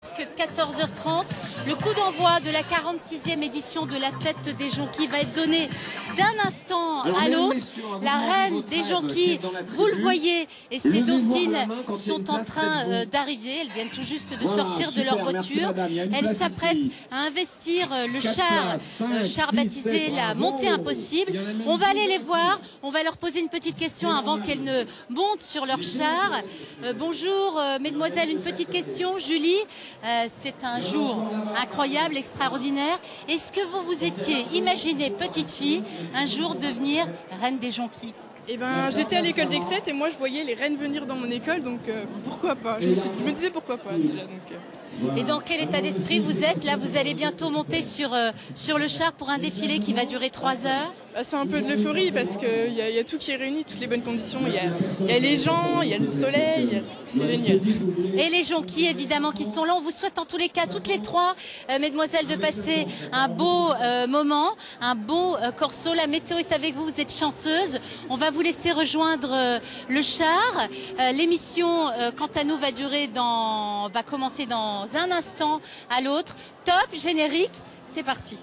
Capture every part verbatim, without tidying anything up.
quatorze heures trente, le coup d'envoi de la quarante-sixième édition de la fête des Jonquilles va être donné d'un instant Alors, à l'autre. messieurs, La reine des Jonquilles, vous le voyez, et ses dauphines sont en train euh, d'arriver. Elles viennent tout juste de voilà, sortir super, de leur voiture. Elles s'apprêtent à investir euh, le char, euh, char baptisé la montée impossible. On va aller les voir, on va leur poser une petite question avant qu'elles ne montent sur leur char. Euh, bonjour, euh, mesdemoiselles, une petite question. Julie, euh, c'est un jour incroyable, extraordinaire. Est-ce que vous vous étiez imaginé, petite fille, un jour devenir reine des Jonquilles? Eh ben, j'étais à l'école d'Excès et moi je voyais les reines venir dans mon école, donc euh, pourquoi pas. Je me, suis, je me disais pourquoi pas déjà. Donc, euh. Et dans quel état d'esprit vous êtes? Là, vous allez bientôt monter sur, euh, sur le char pour un défilé qui va durer trois heures. Bah, c'est un peu de l'euphorie parce qu'il y, y a tout qui est réuni, toutes les bonnes conditions. Il y, y a les gens, il y a le soleil, c'est génial. Et les Jonquilles, évidemment, qui sont là. On vous souhaite en tous les cas, toutes les trois, euh, mesdemoiselles, de passer un beau euh, moment, un bon euh, corso. La météo est avec vous, vous êtes chanceuses. On va vous laisser rejoindre euh, le char. Euh, L'émission, euh, quant à nous, va durer dans, va commencer dans un instant à l'autre. Top, générique, c'est parti.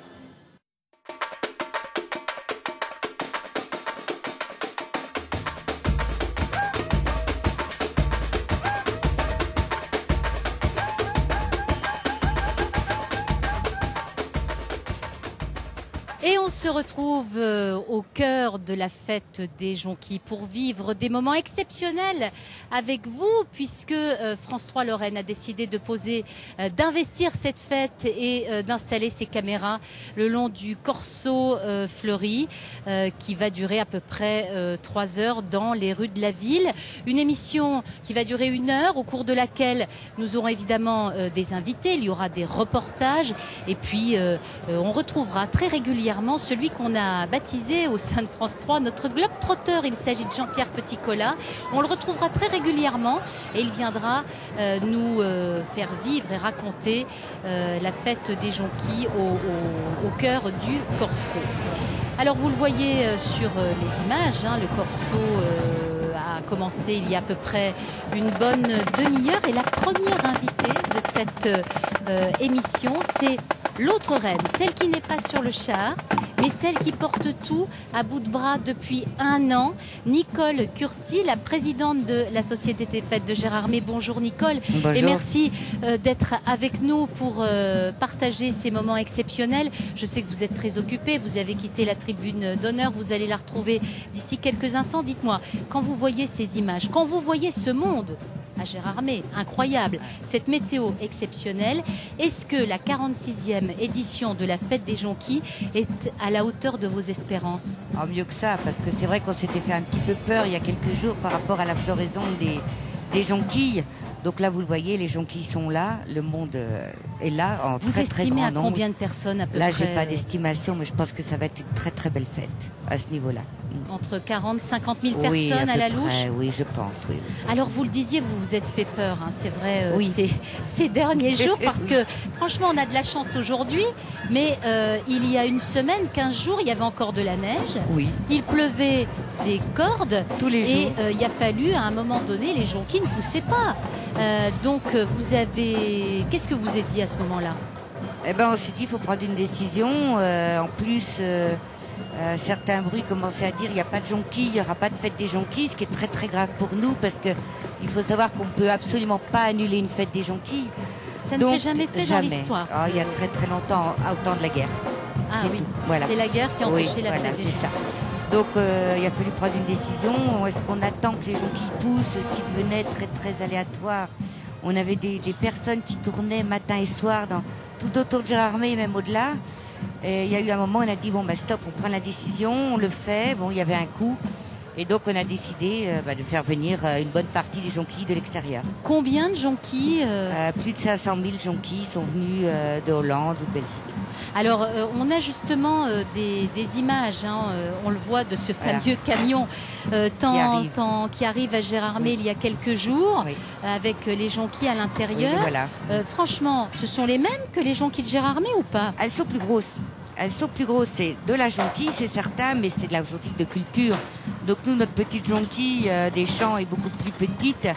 Et on se retrouve euh, au cœur de la fête des Jonquilles pour vivre des moments exceptionnels avec vous, puisque euh, France trois Lorraine a décidé de poser, euh, d'investir cette fête et euh, d'installer ses caméras le long du Corso euh, fleuri, euh, qui va durer à peu près euh, trois heures dans les rues de la ville. Une émission qui va durer une heure, au cours de laquelle nous aurons évidemment euh, des invités, il y aura des reportages, et puis euh, euh, on retrouvera très régulièrement celui qu'on a baptisé au sein de France trois, notre globe-trotteur. Il s'agit de Jean-Pierre Petit-Colas. On le retrouvera très régulièrement et il viendra euh, nous euh, faire vivre et raconter euh, la fête des Jonquilles au, au, au cœur du Corso. Alors vous le voyez euh, sur euh, les images, hein, le Corso euh, a commencé il y a à peu près une bonne demi-heure et la première invitée de cette euh, émission, c'est l'autre reine, celle qui n'est pas sur le char, mais celle qui porte tout à bout de bras depuis un an, Nicole Curti, la présidente de la Société des Fêtes de Gérardmer. Bonjour Nicole. Bonjour. Et merci euh, d'être avec nous pour euh, partager ces moments exceptionnels. Je sais que vous êtes très occupée, vous avez quitté la tribune d'honneur, vous allez la retrouver d'ici quelques instants. Dites-moi, quand vous voyez ces images, quand vous voyez ce monde à Gérardmer, incroyable, cette météo exceptionnelle, est-ce que la quarante-sixième édition de la fête des Jonquilles est à la hauteur de vos espérances? Oh, mieux que ça, parce que c'est vrai qu'on s'était fait un petit peu peur il y a quelques jours par rapport à la floraison des, des jonquilles. Donc là, vous le voyez, les jonquilles sont là, le monde est là en vous très très estimez grand à nombre. Combien de personnes à peu là, près? Là, j'ai pas d'estimation, mais je pense que ça va être une très très belle fête à ce niveau-là. Entre quarante et cinquante mille oui, personnes à, à la près, louche? Oui, je pense, oui. Alors, vous le disiez, vous vous êtes fait peur, hein, c'est vrai, euh, oui. ces, ces derniers jours, parce que franchement, on a de la chance aujourd'hui, mais euh, il y a une semaine, quinze jours, il y avait encore de la neige. Oui. Il pleuvait des cordes. Tous les jours. Et euh, il a fallu, à un moment donné, les jonquilles ne poussaient pas. Euh, donc, vous avez... Qu'est-ce que vous êtes dit à ce moment-là? Eh ben, on s'est dit, il faut prendre une décision. Euh, en plus... Euh... Euh, certains bruits commençaient à dire il n'y a pas de jonquilles, il n'y aura pas de fête des jonquilles, ce qui est très très grave pour nous parce que il faut savoir qu'on ne peut absolument pas annuler une fête des jonquilles. Ça ne s'est jamais fait jamais. dans l'histoire. Oh, il y a très très longtemps, au temps de la guerre. Ah oui, voilà. C'est la guerre qui a empêché oui, la voilà, fête des c'est ça. Donc euh, il a fallu prendre une décision. Est-ce qu'on attend que les jonquilles poussent, ce qui devenait très très aléatoire? On avait des, des personnes qui tournaient matin et soir dans, tout autour de Gérardmer et même au-delà. Et il y a eu un moment où on a dit bon bah stop, on prend la décision, on le fait. Bon, il y avait un coût. Et donc on a décidé euh, bah, de faire venir euh, une bonne partie des jonquilles de l'extérieur. Combien de jonquilles euh... Euh, Plus de cinq cent mille jonquilles sont venues euh, de Hollande ou de Belgique. Alors euh, on a justement euh, des, des images, hein, euh, on le voit de ce fameux voilà. camion euh, tant, qui, arrive. Tant, qui arrive à Gérardmer oui. il y a quelques jours, oui. avec les jonquilles à l'intérieur. Oui, voilà. euh, franchement, ce sont les mêmes que les jonquilles de Gérardmer ou pas? Elles sont plus grosses. Elles sont plus grosses, c'est de la jonquille, c'est certain, mais c'est de la jonquille de culture. Donc nous, notre petite jonquille euh, des champs est beaucoup plus petite.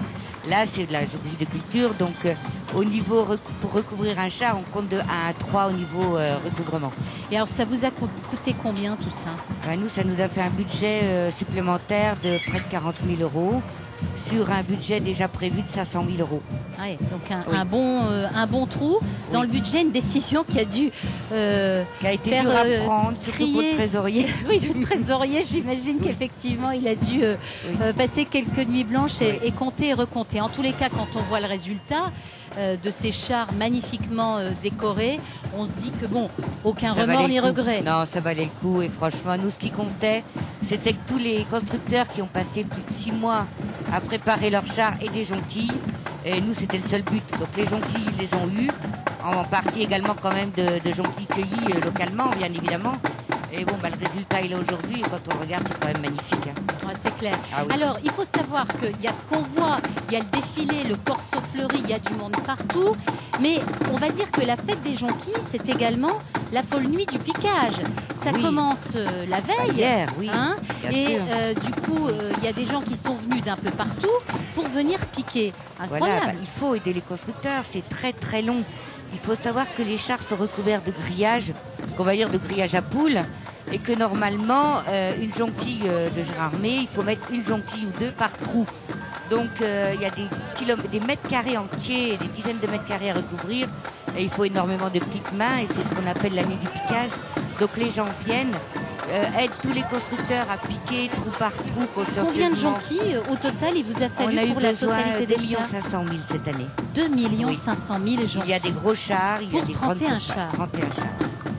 Là, c'est de la jonquille de culture, donc euh, au niveau pour recouvrir un char, on compte de un à trois au niveau euh, recouvrement. Et alors, ça vous a coûté combien tout ça? Ben, nous, ça nous a fait un budget euh, supplémentaire de près de quarante mille euros sur un budget déjà prévu de cinq cent mille euros. Ouais, donc un, oui. un, bon, euh, un bon trou dans oui. le budget, une décision qui a dû euh, qui a été faire dur à prendre, surtout crier... pour le trésorier. Oui, le trésorier, j'imagine qu'effectivement, il a dû euh, oui. euh, passer quelques nuits blanches et, oui. et compter et recompter. En tous les cas, quand on voit le résultat euh, de ces chars magnifiquement euh, décorés, on se dit que bon, aucun ça remords ni regret. Non, ça valait le coup. Et franchement, nous, ce qui comptait, c'était que tous les constructeurs qui ont passé plus de six mois à préparer leurs chars et des jonquilles, et nous, c'était le seul but. Donc les jonquilles, ils les ont eues, en partie également quand même de, de jonquilles cueillies euh, localement, bien évidemment. Et bon, bah, le résultat, il est aujourd'hui, et quand on regarde, c'est quand même magnifique. Hein. Ouais, c'est clair. Ah, oui. Alors, il faut savoir qu'il y a ce qu'on voit, il y a le défilé, le corso fleuri, il y a du monde partout, mais on va dire que la fête des jonquilles, c'est également la folle nuit du piquage. Ça oui. commence euh, la veille. Bah, hier, oui. Hein, et euh, du coup, euh, il y a des gens qui sont venus d'un peu partout pour venir piquer. Incroyable. Voilà, bah, il faut aider les constructeurs, c'est très très long. Il faut savoir que les chars sont recouverts de grillage, ce qu'on va dire de grillage à poules, et que normalement, euh, une jonquille euh, de Gérardmer, il faut mettre une jonquille ou deux par trou. Donc euh, il y a des, kilomètres, des mètres carrés entiers, des dizaines de mètres carrés à recouvrir, et il faut énormément de petites mains, et c'est ce qu'on appelle la nuit du piquage. Donc les gens viennent, euh, aident tous les constructeurs à piquer trou par trou, consciencieusement. Combien de jonquilles euh, au total il vous a fallu On a pour eu la besoin totalité des deux millions chars? cinq cent mille cette année. deux millions cinq cent mille jonquilles. Il y a des gros chars, il y a pour des trente et un grandes chars. trente et un chars.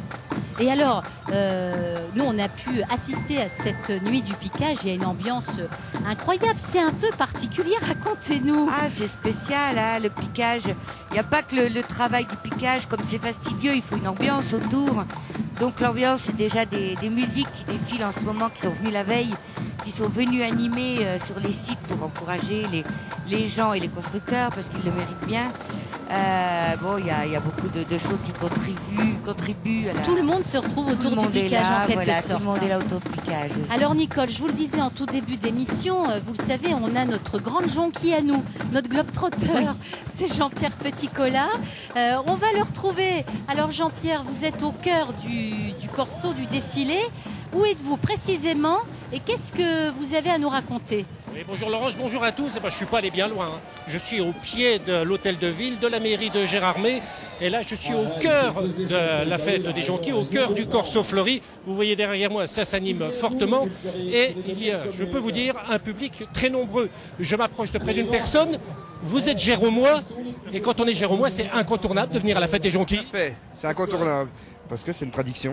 Et alors, euh, nous, on a pu assister à cette nuit du piquage. Il y a une ambiance incroyable. C'est un peu particulier. Racontez-nous. Ah, c'est spécial, hein, le piquage. Il n'y a pas que le, le travail du piquage. Comme c'est fastidieux, il faut une ambiance autour. Donc l'ambiance, c'est déjà des, des musiques qui défilent en ce moment, qui sont venues la veille, qui sont venues animer euh, sur les sites pour encourager les, les gens et les constructeurs, parce qu'ils le méritent bien. Euh, bon, il y a, y a beaucoup de, de choses qui contribuent, contribuent à la... Tout le monde se retrouve autour du piquage, là, en quelque voilà, sorte. Tout le monde est là autour du piquage. Oui. Alors Nicole, je vous le disais en tout début d'émission, vous le savez, on a notre grande jonquille à nous, notre globe-trotteur, oui. C'est Jean-Pierre Petit-Colas. Euh, on va le retrouver. Alors Jean-Pierre, vous êtes au cœur du, du corso, du défilé. Où êtes-vous précisément et qu'est-ce que vous avez à nous raconter? Oui, bonjour Laurence, bonjour à tous. Eh ben, je ne suis pas allé bien loin. Hein. Je suis au pied de l'hôtel de ville, de la mairie de Gérardmer. Et là, je suis au cœur de la fête des jonquilles, au cœur du corso fleuri. Vous voyez derrière moi, ça s'anime fortement. Et il y a, je peux vous dire, un public très nombreux. Je m'approche de près d'une personne. Vous êtes Géromois. Et quand on est Géromois, c'est incontournable de venir à la fête des jonquilles. C'est incontournable. Parce que c'est une tradition.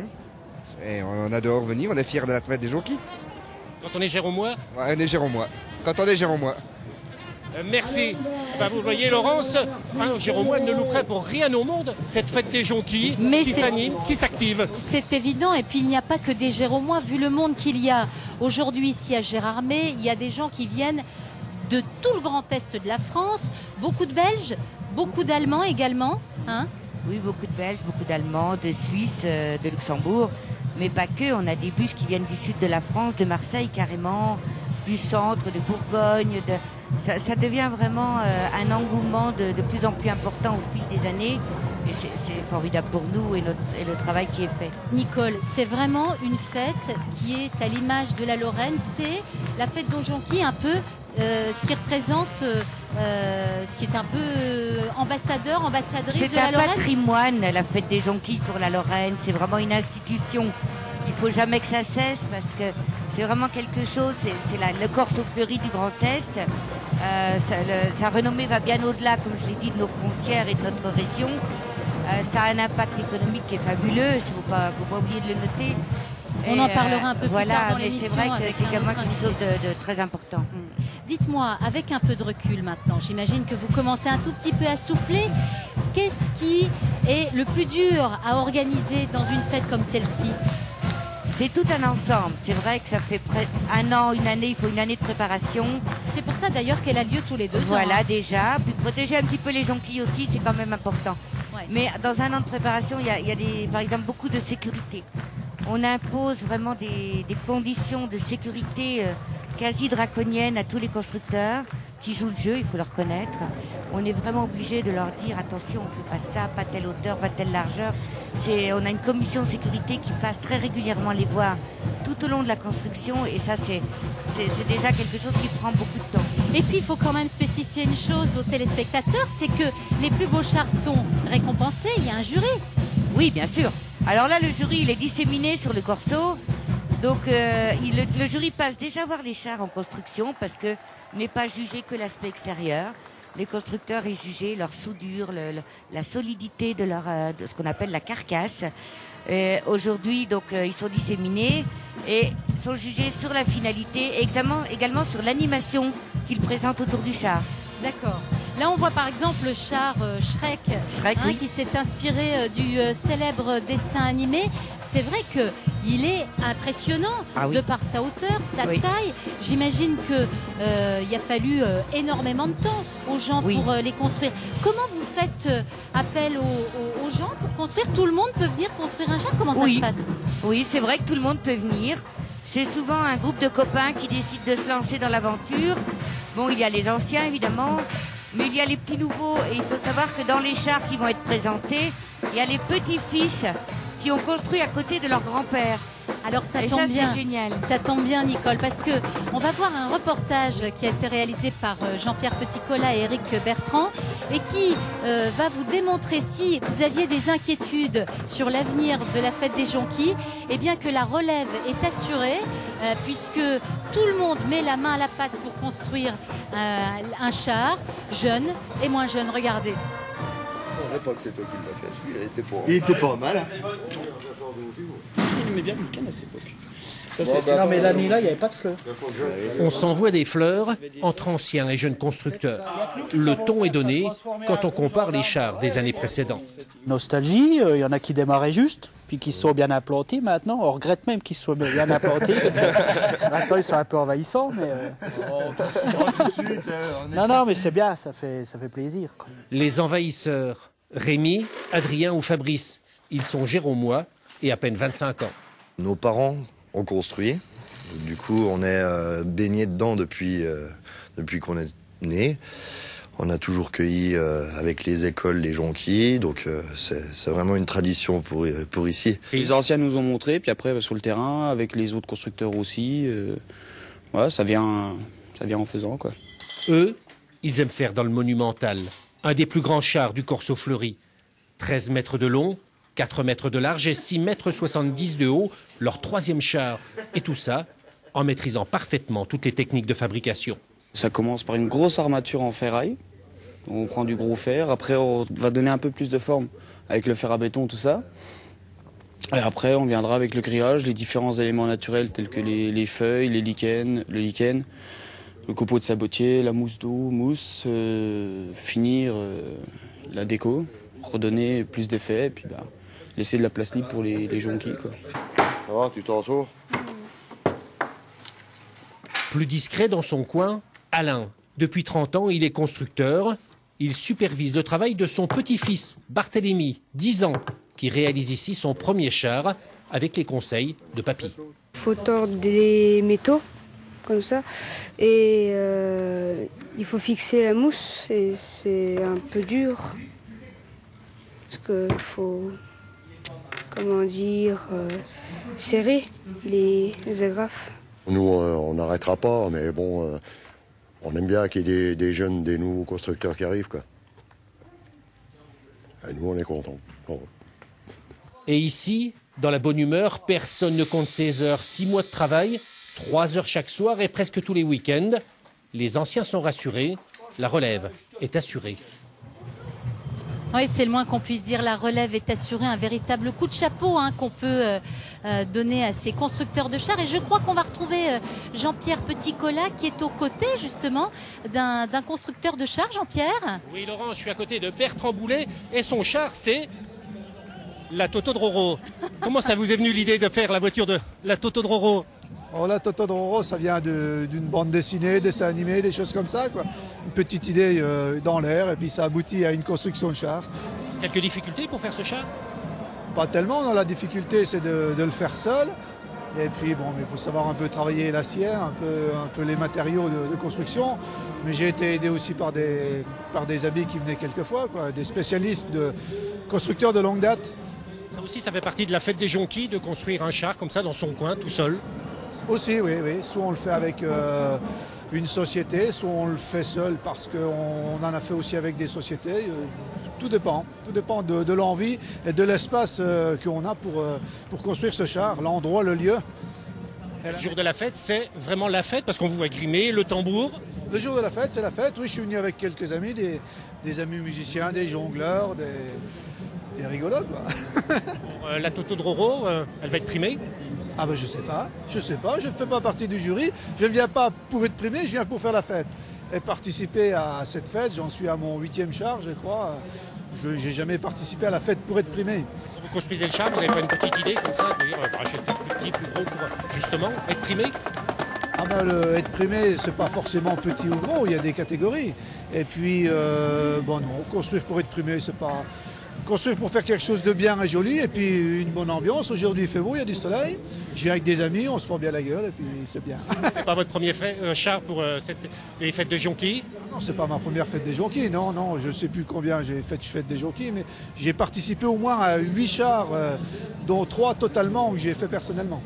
Et on adore venir, on est fiers de la fête des jonquilles. Quand on est Géromois? Ouais, on est Géromois. Quand on est Géromois. Euh, merci. Ben, vous voyez Laurence, un Géromois ne louperait pour rien au monde cette fête des jonquilles Mais qui s'anime, qui s'active. C'est évident, et puis il n'y a pas que des Géromois, vu le monde qu'il y a aujourd'hui ici à Gérardmer, il y a des gens qui viennent de tout le grand est de la France, beaucoup de Belges, beaucoup d'Allemands également. Hein? Oui, beaucoup de Belges, beaucoup d'Allemands, de Suisse, euh, de Luxembourg. Mais pas que, on a des bus qui viennent du sud de la France, de Marseille carrément, du centre, de Bourgogne. De... Ça, ça devient vraiment euh, un engouement de, de plus en plus important au fil des années. Et c'est formidable pour nous et, notre, et le travail qui est fait. Nicole, c'est vraiment une fête qui est à l'image de la Lorraine. C'est la fête des jonquilles, un peu euh, ce qui représente... Euh, Euh, ce qui est un peu euh, ambassadeur, ambassadrice de la Lorraine. C'est un patrimoine, la fête des jonquilles pour la Lorraine. C'est vraiment une institution. Il ne faut jamais que ça cesse parce que c'est vraiment quelque chose. C'est le corso fleuri du Grand Est. Euh, ça, le, sa renommée va bien au-delà, comme je l'ai dit, de nos frontières et de notre région. Euh, ça a un impact économique qui est fabuleux. Il ne faut pas, faut pas oublier de le noter. On et en parlera un peu voilà, plus tard dans l'émission. C'est vrai que c'est quand même quelque chose de, de très important. Mmh. Dites-moi, avec un peu de recul maintenant, j'imagine que vous commencez un tout petit peu à souffler. Qu'est-ce qui est le plus dur à organiser dans une fête comme celle-ci? C'est tout un ensemble. C'est vrai que ça fait près un an, une année, il faut une année de préparation. C'est pour ça d'ailleurs qu'elle a lieu tous les deux voilà, ans. Voilà, déjà. Puis protéger un petit peu les jonquilles aussi, c'est quand même important. Ouais. Mais dans un an de préparation, il y a, il y a des, par exemple beaucoup de sécurité. On impose vraiment des, des conditions de sécurité euh, quasi draconiennes à tous les constructeurs qui jouent le jeu, il faut le reconnaître. On est vraiment obligé de leur dire attention, on ne fait pas ça, pas telle hauteur, pas telle largeur. C'est, on a une commission de sécurité qui passe très régulièrement les voir tout au long de la construction et ça c'est, c'est, c'est déjà quelque chose qui prend beaucoup de temps. Et puis il faut quand même spécifier une chose aux téléspectateurs, c'est que les plus beaux chars sont récompensés, il y a un jury. Oui, bien sûr. Alors là, le jury, il est disséminé sur le corso. Donc euh, il, le, le jury passe déjà voir les chars en construction parce que n'est pas jugé que l'aspect extérieur. Les constructeurs est jugé leur soudure, le, le, la solidité de, leur, euh, de ce qu'on appelle la carcasse. Euh, aujourd'hui, donc, euh, ils sont disséminés et sont jugés sur la finalité et également, également sur l'animation qu'ils présentent autour du char. D'accord. Là, on voit par exemple le char euh, Shrek, Shrek hein, oui. qui s'est inspiré euh, du euh, célèbre dessin animé. C'est vrai qu'il est impressionnant ah, oui. de par sa hauteur, sa oui. taille. J'imagine qu'il euh, a fallu euh, énormément de temps aux gens oui. pour euh, les construire. Comment vous faites euh, appel aux, aux, aux gens pour construire? Tout le monde peut venir construire un char? Comment ça oui. se passe? Oui, c'est vrai que tout le monde peut venir. C'est souvent un groupe de copains qui décident de se lancer dans l'aventure. Bon, il y a les anciens, évidemment, mais il y a les petits nouveaux. Et il faut savoir que dans les chars qui vont être présentés, il y a les petits-fils qui ont construit à côté de leur grand-père. Alors ça et tombe ça, bien, c'est génial. Ça tombe bien, Nicole, parce que on va voir un reportage qui a été réalisé par Jean-Pierre Petit-Colas et Éric Bertrand et qui euh, va vous démontrer, si vous aviez des inquiétudes sur l'avenir de la fête des Jonquilles, eh bien que la relève est assurée euh, puisque tout le monde met la main à la pâte pour construire euh, un char, jeune et moins jeune. Regardez. Je ne pas que c'est toi qui l'as fait, celui-là il était pas... Il était pas mal. Hein. Il aimait bien le week-end à cette époque. Ça, Bon, c'est, bah, non, mais la nuit là, il n'y avait pas de fleurs. On s'envoie des fleurs entre anciens et jeunes constructeurs. Le ton est donné quand on compare les chars des années précédentes. Nostalgie, il euh, y en a qui démarraient juste, puis qui se sont bien implantés maintenant. On regrette même qu'ils se soient bien implantés. Maintenant, ils sont un peu envahissants, mais... Euh... Oh, tout de suite, euh, non, non, mais c'est bien, ça fait, ça fait plaisir. Quoi. Les envahisseurs, Rémi, Adrien ou Fabrice, ils sont géromois et à peine vingt-cinq ans. Nos parents ont construit. Du coup, on est euh, baigné dedans depuis, euh, depuis qu'on est né. On a toujours cueilli euh, avec les écoles les jonquilles. Donc, euh, c'est, c'est vraiment une tradition pour, pour ici. Et les anciens nous ont montré, puis après, sur le terrain, avec les autres constructeurs aussi. Euh, ouais, ça vient, ça vient en faisant, quoi. Eux, ils aiment faire dans le monumental. Un des plus grands chars du Corso Fleury. treize mètres de long, quatre mètres de large et six mètres soixante-dix de haut, leur troisième char. Et tout ça en maîtrisant parfaitement toutes les techniques de fabrication. Ça commence par une grosse armature en ferraille. On prend du gros fer. Après, on va donner un peu plus de forme avec le fer à béton, tout ça. Et après, on viendra avec le grillage, les différents éléments naturels tels que les, les feuilles, les lichens, le lichen, le copeau de sabotier, la mousse d'eau, mousse, euh, finir euh, la déco, redonner plus d'effet, et puis bah, laisser de la place libre pour les, les jonquilles, quoi. Ça va, tu t'en sors? Plus discret dans son coin, Alain. Depuis trente ans, il est constructeur. Il supervise le travail de son petit-fils, Barthélemy, dix ans, qui réalise ici son premier char avec les conseils de papy. Il faut tordre des métaux, comme ça, et euh, il faut fixer la mousse, et c'est un peu dur, parce qu'il faut, comment dire, euh, serrer les, les agrafes. Nous, euh, on n'arrêtera pas, mais bon, euh, on aime bien qu'il y ait des, des jeunes, des nouveaux constructeurs qui arrivent, quoi. Et nous, on est contents. Bon. Et ici, dans la bonne humeur, personne ne compte ses heures. Six mois de travail, trois heures chaque soir et presque tous les week-ends. Les anciens sont rassurés, la relève est assurée. Oui, c'est le moins qu'on puisse dire. La relève est assurée, un véritable coup de chapeau hein, qu'on peut euh, euh, donner à ces constructeurs de chars. Et je crois qu'on va retrouver euh, Jean-Pierre Petit-Colas qui est aux côtés justement d'un, d'un constructeur de chars. Jean-Pierre? Oui, Laurent, je suis à côté de Bertrand Boulet et son char, c'est la Toto de Roro. Comment ça vous est venu l'idée de faire la voiture de la Toto de Roro? Oh, la Toto de Roro, ça vient de, d'une bande dessinée, dessin animé, des choses comme ça, quoi. Une petite idée euh, dans l'air et puis ça aboutit à une construction de char. Quelques difficultés pour faire ce char? Pas tellement, non, la difficulté c'est de, de le faire seul Et puis bon, il faut savoir un peu travailler l'acier, un peu, un peu les matériaux de, de construction. Mais j'ai été aidé aussi par des, par des amis qui venaient quelquefois, quoi, des spécialistes de constructeurs de longue date. Ça aussi, ça fait partie de la fête des jonquilles, de construire un char comme ça dans son coin, tout seul. Aussi, oui, oui. Soit on le fait avec euh, une société, soit on le fait seul parce qu'on en a fait aussi avec des sociétés. Euh, tout dépend. Tout dépend de, de l'envie et de l'espace euh, qu'on a pour, euh, pour construire ce char, l'endroit, le lieu. Le jour de la fête, c'est vraiment la fête parce qu'on vous voit grimer, le tambour. Le jour de la fête, c'est la fête. Oui, je suis venu avec quelques amis, des, des amis musiciens, des jongleurs, des, des rigolos, quoi. euh, la Toto de Roro, euh, elle va être primée? Ah ben je sais pas, je sais pas, je ne fais pas partie du jury, je ne viens pas pour être primé, je viens pour faire la fête. Et participer à cette fête, j'en suis à mon huitième char, je crois. Je n'ai jamais participé à la fête pour être primé. Quand vous construisez le char, vous n'avez pas une petite idée comme ça, de dire, je vais le faire plus petit, plus gros pour justement être primé? Ah ben le, être primé, c'est pas forcément petit ou gros, il y a des catégories. Et puis, euh, bon non, construire pour être primé, c'est pas... Construire pour faire quelque chose de bien et joli, et puis une bonne ambiance. Aujourd'hui il fait beau, il y a du soleil. Je viens avec des amis, on se prend bien la gueule, et puis c'est bien. C'est pas votre premier fait, euh, char pour euh, cette, les fêtes de jonquilles? Non, c'est pas ma première fête des jonquilles, non, non, je sais plus combien j'ai fait de fêtes des jonquilles, mais j'ai participé au moins à huit chars, euh, dont trois totalement que j'ai fait personnellement.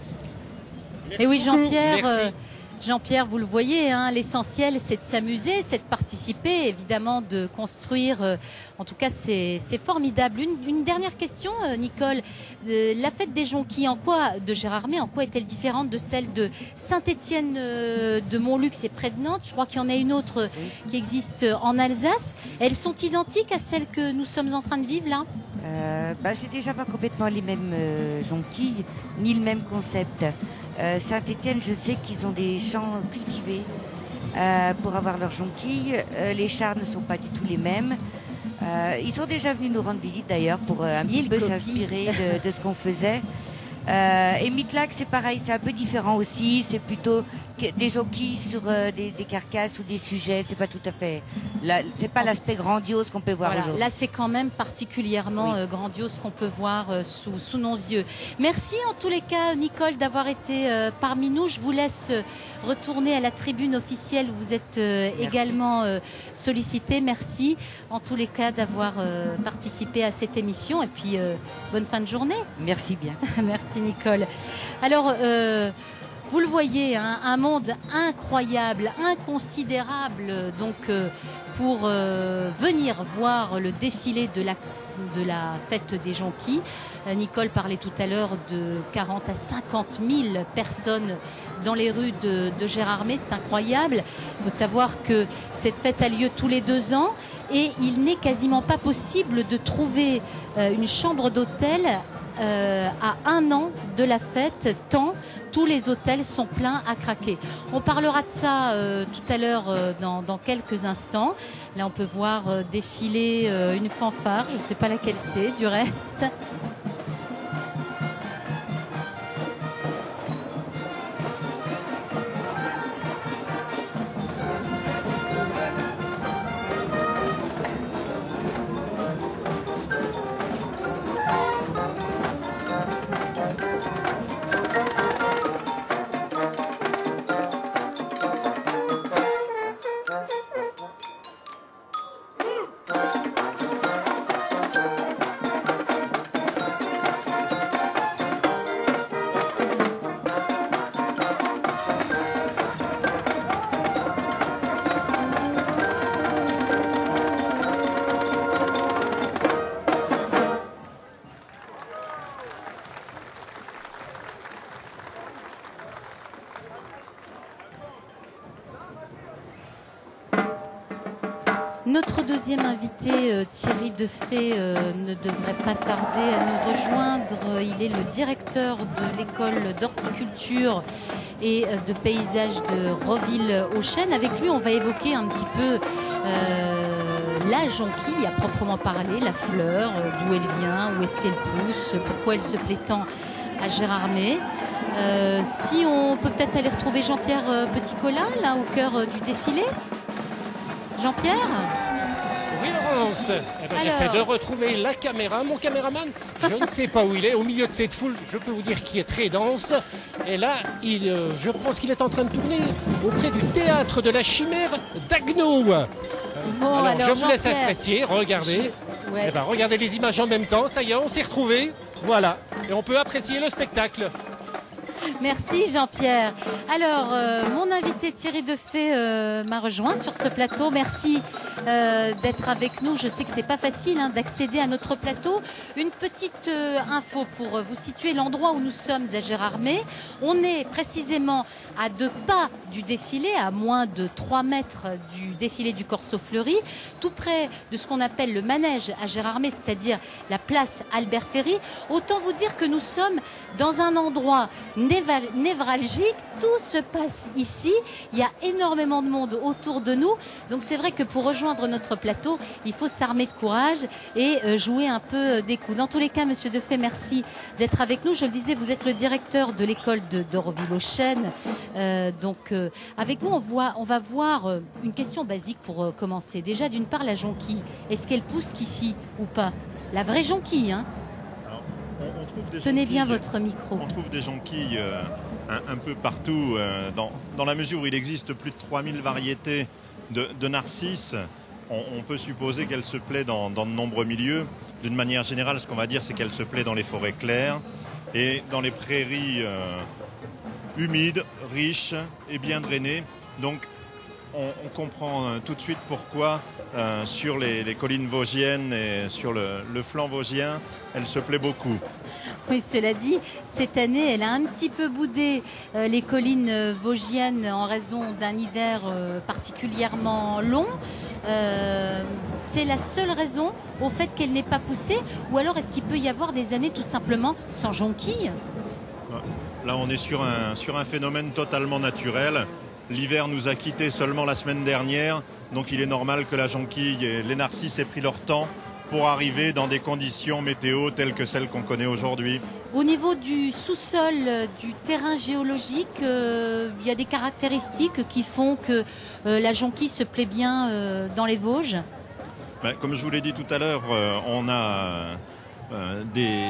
Et oui, Jean-Pierre, euh, Jean-Pierre, vous le voyez, hein, l'essentiel c'est de s'amuser, c'est de participer, évidemment de construire. Euh, en tout cas, c'est formidable. Une, une dernière question, euh, Nicole. Euh, la fête des jonquilles, en quoi, de Gérardmer, en quoi est-elle différente de celle de Saint-Étienne euh, de Montluc, c'est près de Nantes? Je crois qu'il y en a une autre qui existe en Alsace. Elles sont identiques à celles que nous sommes en train de vivre là? euh, bah, C'est déjà pas complètement les mêmes euh, jonquilles, ni le même concept. Euh, Saint-Étienne, je sais qu'ils ont des champs cultivés euh, pour avoir leurs jonquilles. Euh, les chars ne sont pas du tout les mêmes. Euh, ils sont déjà venus nous rendre visite d'ailleurs pour euh, un petit peu s'inspirer de, de ce qu'on faisait. Euh, et Mitlac, c'est pareil, c'est un peu différent aussi. C'est plutôt des jonquilles sur euh, des, des carcasses ou des sujets. C'est pas tout à fait. C'est pas l'aspect grandiose qu'on peut voir voilà, aujourd'hui. là, c'est quand même particulièrement oui. euh, grandiose qu'on peut voir euh, sous, sous nos yeux. Merci en tous les cas, Nicole, d'avoir été euh, parmi nous. Je vous laisse euh, retourner à la tribune officielle où vous êtes euh, également euh, sollicité. Merci en tous les cas d'avoir euh, participé à cette émission. Et puis, euh, bonne fin de journée. Merci bien. Merci, Nicole. Alors, euh, vous le voyez, hein, un monde incroyable, inconsidérable, donc euh, pour euh, venir voir le défilé de la, de la fête des jonquilles. Euh, Nicole parlait tout à l'heure de quarante à cinquante mille personnes dans les rues de, de Gérardmer, c'est incroyable. Il faut savoir que cette fête a lieu tous les deux ans et il n'est quasiment pas possible de trouver euh, une chambre d'hôtel euh, à un an de la fête, tant tous les hôtels sont pleins à craquer. On parlera de ça euh, tout à l'heure euh, dans, dans quelques instants. Là, on peut voir euh, défiler euh, une fanfare. Je ne sais pas laquelle c'est, du reste. Notre deuxième invité, euh, Thierry Defray, euh, ne devrait pas tarder à nous rejoindre. Il est le directeur de l'école d'horticulture et euh, de paysage de Roville-aux-Chênes. Avec lui, on va évoquer un petit peu euh, la jonquille à proprement parler, la fleur, euh, d'où elle vient, où est-ce qu'elle pousse, pourquoi elle se plaît tant à Gérardmer. Euh, si on peut peut-être aller retrouver Jean-Pierre euh, Petit-Colas, là, au cœur euh, du défilé. Jean-Pierre ? Oui, Laurence. danse. Eh ben, j'essaie de retrouver la caméra. Mon caméraman, je ne sais pas où il est. Au milieu de cette foule, je peux vous dire qu'il est très dense. Et là, il, euh, je pense qu'il est en train de tourner auprès du théâtre de la Chimère d'Agneau. Bon, alors, alors, je vous laisse Jean-Pierre. apprécier. Regardez. Ouais. Eh ben, regardez les images en même temps. Ça y est, on s'est retrouvés. Voilà. Et on peut apprécier le spectacle. Merci Jean-Pierre. Alors, euh, mon invité Thierry Defay euh, m'a rejoint sur ce plateau. Merci euh, d'être avec nous. Je sais que c'est pas facile hein, d'accéder à notre plateau. Une petite euh, info pour vous situer l'endroit où nous sommes à Gérardmer. On est précisément à deux pas du défilé, à moins de trois mètres du défilé du Corso Fleury, tout près de ce qu'on appelle le manège à Gérardmer, c'est-à-dire la place Albert Ferry. Autant vous dire que nous sommes dans un endroit névralgique, tout se passe ici, il y a énormément de monde autour de nous, donc c'est vrai que pour rejoindre notre plateau, il faut s'armer de courage et euh, jouer un peu des coups. Dans tous les cas, Monsieur Defay, merci d'être avec nous. Je le disais, vous êtes le directeur de l'école de d'Auroville-aux-Chênes, euh, donc euh, avec vous on, voit, on va voir euh, une question basique pour euh, commencer. Déjà, d'une part, la jonquille, est-ce qu'elle pousse qu'ici ou pas? La vraie jonquille, hein? On, on trouve des Tenez bien jonquilles, votre micro. On trouve des jonquilles euh, un, un peu partout, euh, dans, dans la mesure où il existe plus de trois mille variétés de, de narcisses. On, on peut supposer qu'elle se plaît dans, dans de nombreux milieux. D'une manière générale, ce qu'on va dire, c'est qu'elle se plaît dans les forêts claires et dans les prairies euh, humides, riches et bien drainées. Donc, on, on comprend euh, tout de suite pourquoi euh, sur les, les collines vosgiennes et sur le, le flanc vosgien, elle se plaît beaucoup. Oui, cela dit, cette année, elle a un petit peu boudé euh, les collines euh, vosgiennes en raison d'un hiver euh, particulièrement long. Euh, c'est la seule raison au fait qu'elle n'ait pas poussé, ou alors est-ce qu'il peut y avoir des années tout simplement sans jonquilles? Là, on est sur un, sur un phénomène totalement naturel. L'hiver nous a quittés seulement la semaine dernière, donc il est normal que la jonquille et les narcisses aient pris leur temps pour arriver dans des conditions météo telles que celles qu'on connaît aujourd'hui. Au niveau du sous-sol, euh, du terrain géologique, euh, il y a des caractéristiques qui font que euh, la jonquille se plaît bien euh, dans les Vosges. Ben, comme je vous l'ai dit tout à l'heure, euh, on a euh, des,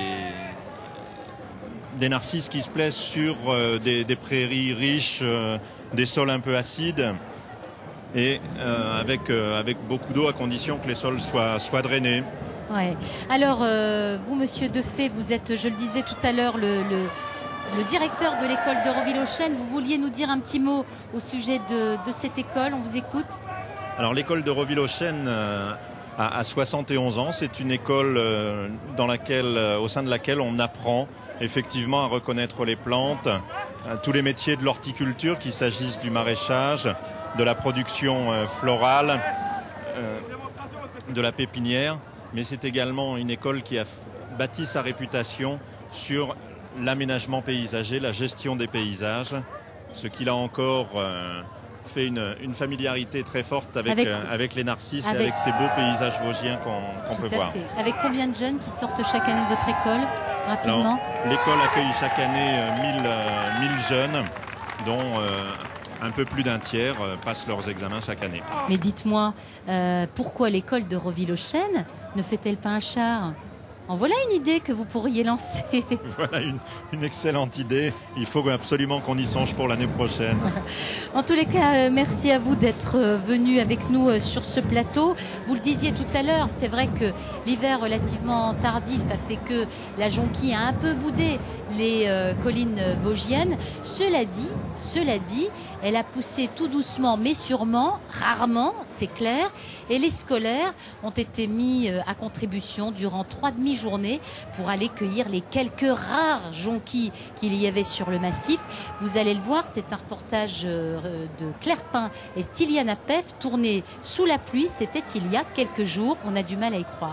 des narcisses qui se plaisent sur euh, des, des prairies riches, euh, des sols un peu acides et euh, avec, euh, avec beaucoup d'eau à condition que les sols soient, soient drainés. Ouais. Alors, euh, vous, Monsieur Defay, vous êtes, je le disais tout à l'heure, le, le, le directeur de l'école d'Auroville-aux-Chênes. Vous vouliez nous dire un petit mot au sujet de, de cette école. On vous écoute. Alors, l'école d'Auroville-aux-Chênes euh, a, a soixante et onze ans. C'est une école euh, dans laquelle, euh, au sein de laquelle on apprend effectivement à reconnaître les plantes, euh, tous les métiers de l'horticulture, qu'il s'agisse du maraîchage, de la production euh, florale, euh, de la pépinière. Mais c'est également une école qui a bâti sa réputation sur l'aménagement paysager, la gestion des paysages, ce qui là encore euh, fait une, une familiarité très forte avec, avec, euh, avec les narcisses avec, et avec ces beaux paysages vosgiens qu'on qu'on peut voir. Fait. Avec combien de jeunes qui sortent chaque année de votre école, rapidement? L'école accueille chaque année euh, mille jeunes, dont euh, un peu plus d'un tiers euh, passent leurs examens chaque année. Mais dites-moi, euh, pourquoi l'école d'Auroville-aux-Chênes ne fait-elle pas un char? En voilà une idée que vous pourriez lancer. Voilà une, une excellente idée. Il faut absolument qu'on y songe pour l'année prochaine. En tous les cas, euh, merci à vous d'être euh, venu avec nous euh, sur ce plateau. Vous le disiez tout à l'heure, c'est vrai que l'hiver relativement tardif a fait que la jonquille a un peu boudé les euh, collines vosgiennes. Cela dit, cela dit, elle a poussé tout doucement, mais sûrement, rarement, c'est clair. Et les scolaires ont été mis euh, à contribution durant trois demi-journées pour aller cueillir les quelques rares jonquilles qu'il y avait sur le massif. Vous allez le voir, c'est un reportage euh, de Claire Pin et Styliana Peff tourné sous la pluie. C'était il y a quelques jours. On a du mal à y croire.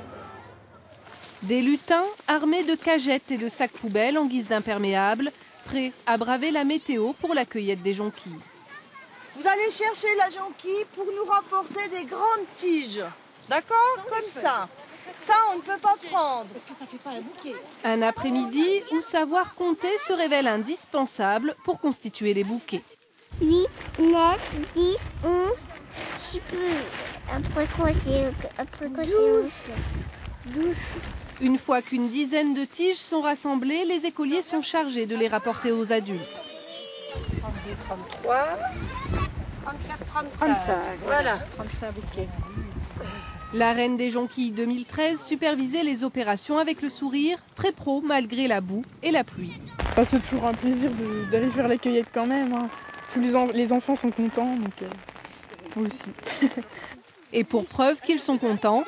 Des lutins armés de cagettes et de sacs poubelles en guise d'imperméables, prêts à braver la météo pour la cueillette des jonquilles. Vous allez chercher la jonquille pour nous rapporter des grandes tiges. D'accord? Comme ça. Ça, on ne peut pas prendre. Parce que ça fait pas un bouquet. Un après-midi où savoir compter se révèle indispensable pour constituer les bouquets. huit, neuf, dix, onze, je sais plus. douze. Une fois qu'une dizaine de tiges sont rassemblées, les écoliers sont chargés de les rapporter aux adultes. trente-deux, trente-trois, trente-quatre, trente-cinq. trente-cinq, Voilà. trente-cinq bouquets. La reine des jonquilles deux mille treize supervisait les opérations avec le sourire, très pro malgré la boue et la pluie. Enfin, c'est toujours un plaisir de- d'aller faire la cueillette quand même. Hein. Tous les, en- les enfants sont contents, donc euh, moi aussi. Et pour preuve qu'ils sont contents,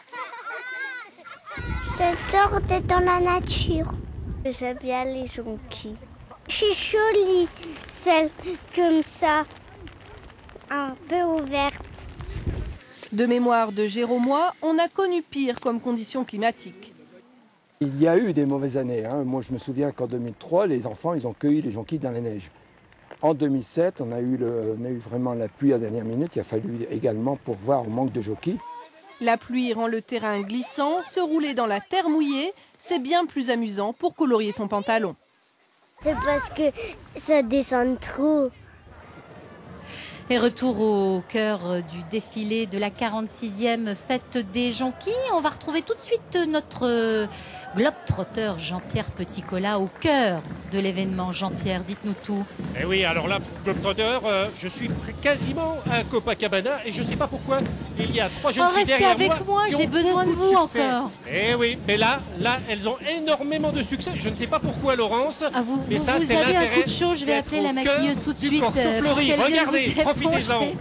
J'adore d'être dans la nature. J'aime bien les jonquilles. C'est joli, celle comme ça, un peu ouverte. de mémoire de Jéromois, on a connu pire comme conditions climatiques. Il y a eu des mauvaises années. Hein. Moi, je me souviens qu'en deux mille trois, les enfants, ils ont cueilli les jonquilles dans la neige. En deux mille sept, on a eu, le, on a eu vraiment la pluie à la dernière minute. Il a fallu également pourvoir au manque de jonquilles. La pluie rend le terrain glissant, se rouler dans la terre mouillée, c'est bien plus amusant pour colorier son pantalon. C'est parce que ça descend trop. Et retour au cœur du défilé de la quarante-sixième fête des jonquilles. On va retrouver tout de suite notre globe-trotteur Jean-Pierre Petit-Colas au cœur de l'événement. Jean-Pierre, dites-nous tout. Eh oui, alors là, globe-trotteur, euh, je suis quasiment à Copacabana et je ne sais pas pourquoi il y a trois jeunes Oh, filles restez derrière avec moi. moi, qui j'ai ont besoin de beaucoup vous succès. encore. Eh oui, mais là, là, elles ont énormément de succès. Je ne sais pas pourquoi, Laurence. Ah, vous mais vous, ça, vous c'est avez un l'intérêt coup de chaud, je vais d'être appeler au la cœur maquilleuse tout de du suite. Corso euh, pour Fleury. qu'elle vienne Regardez, vous profitez-en. éponger.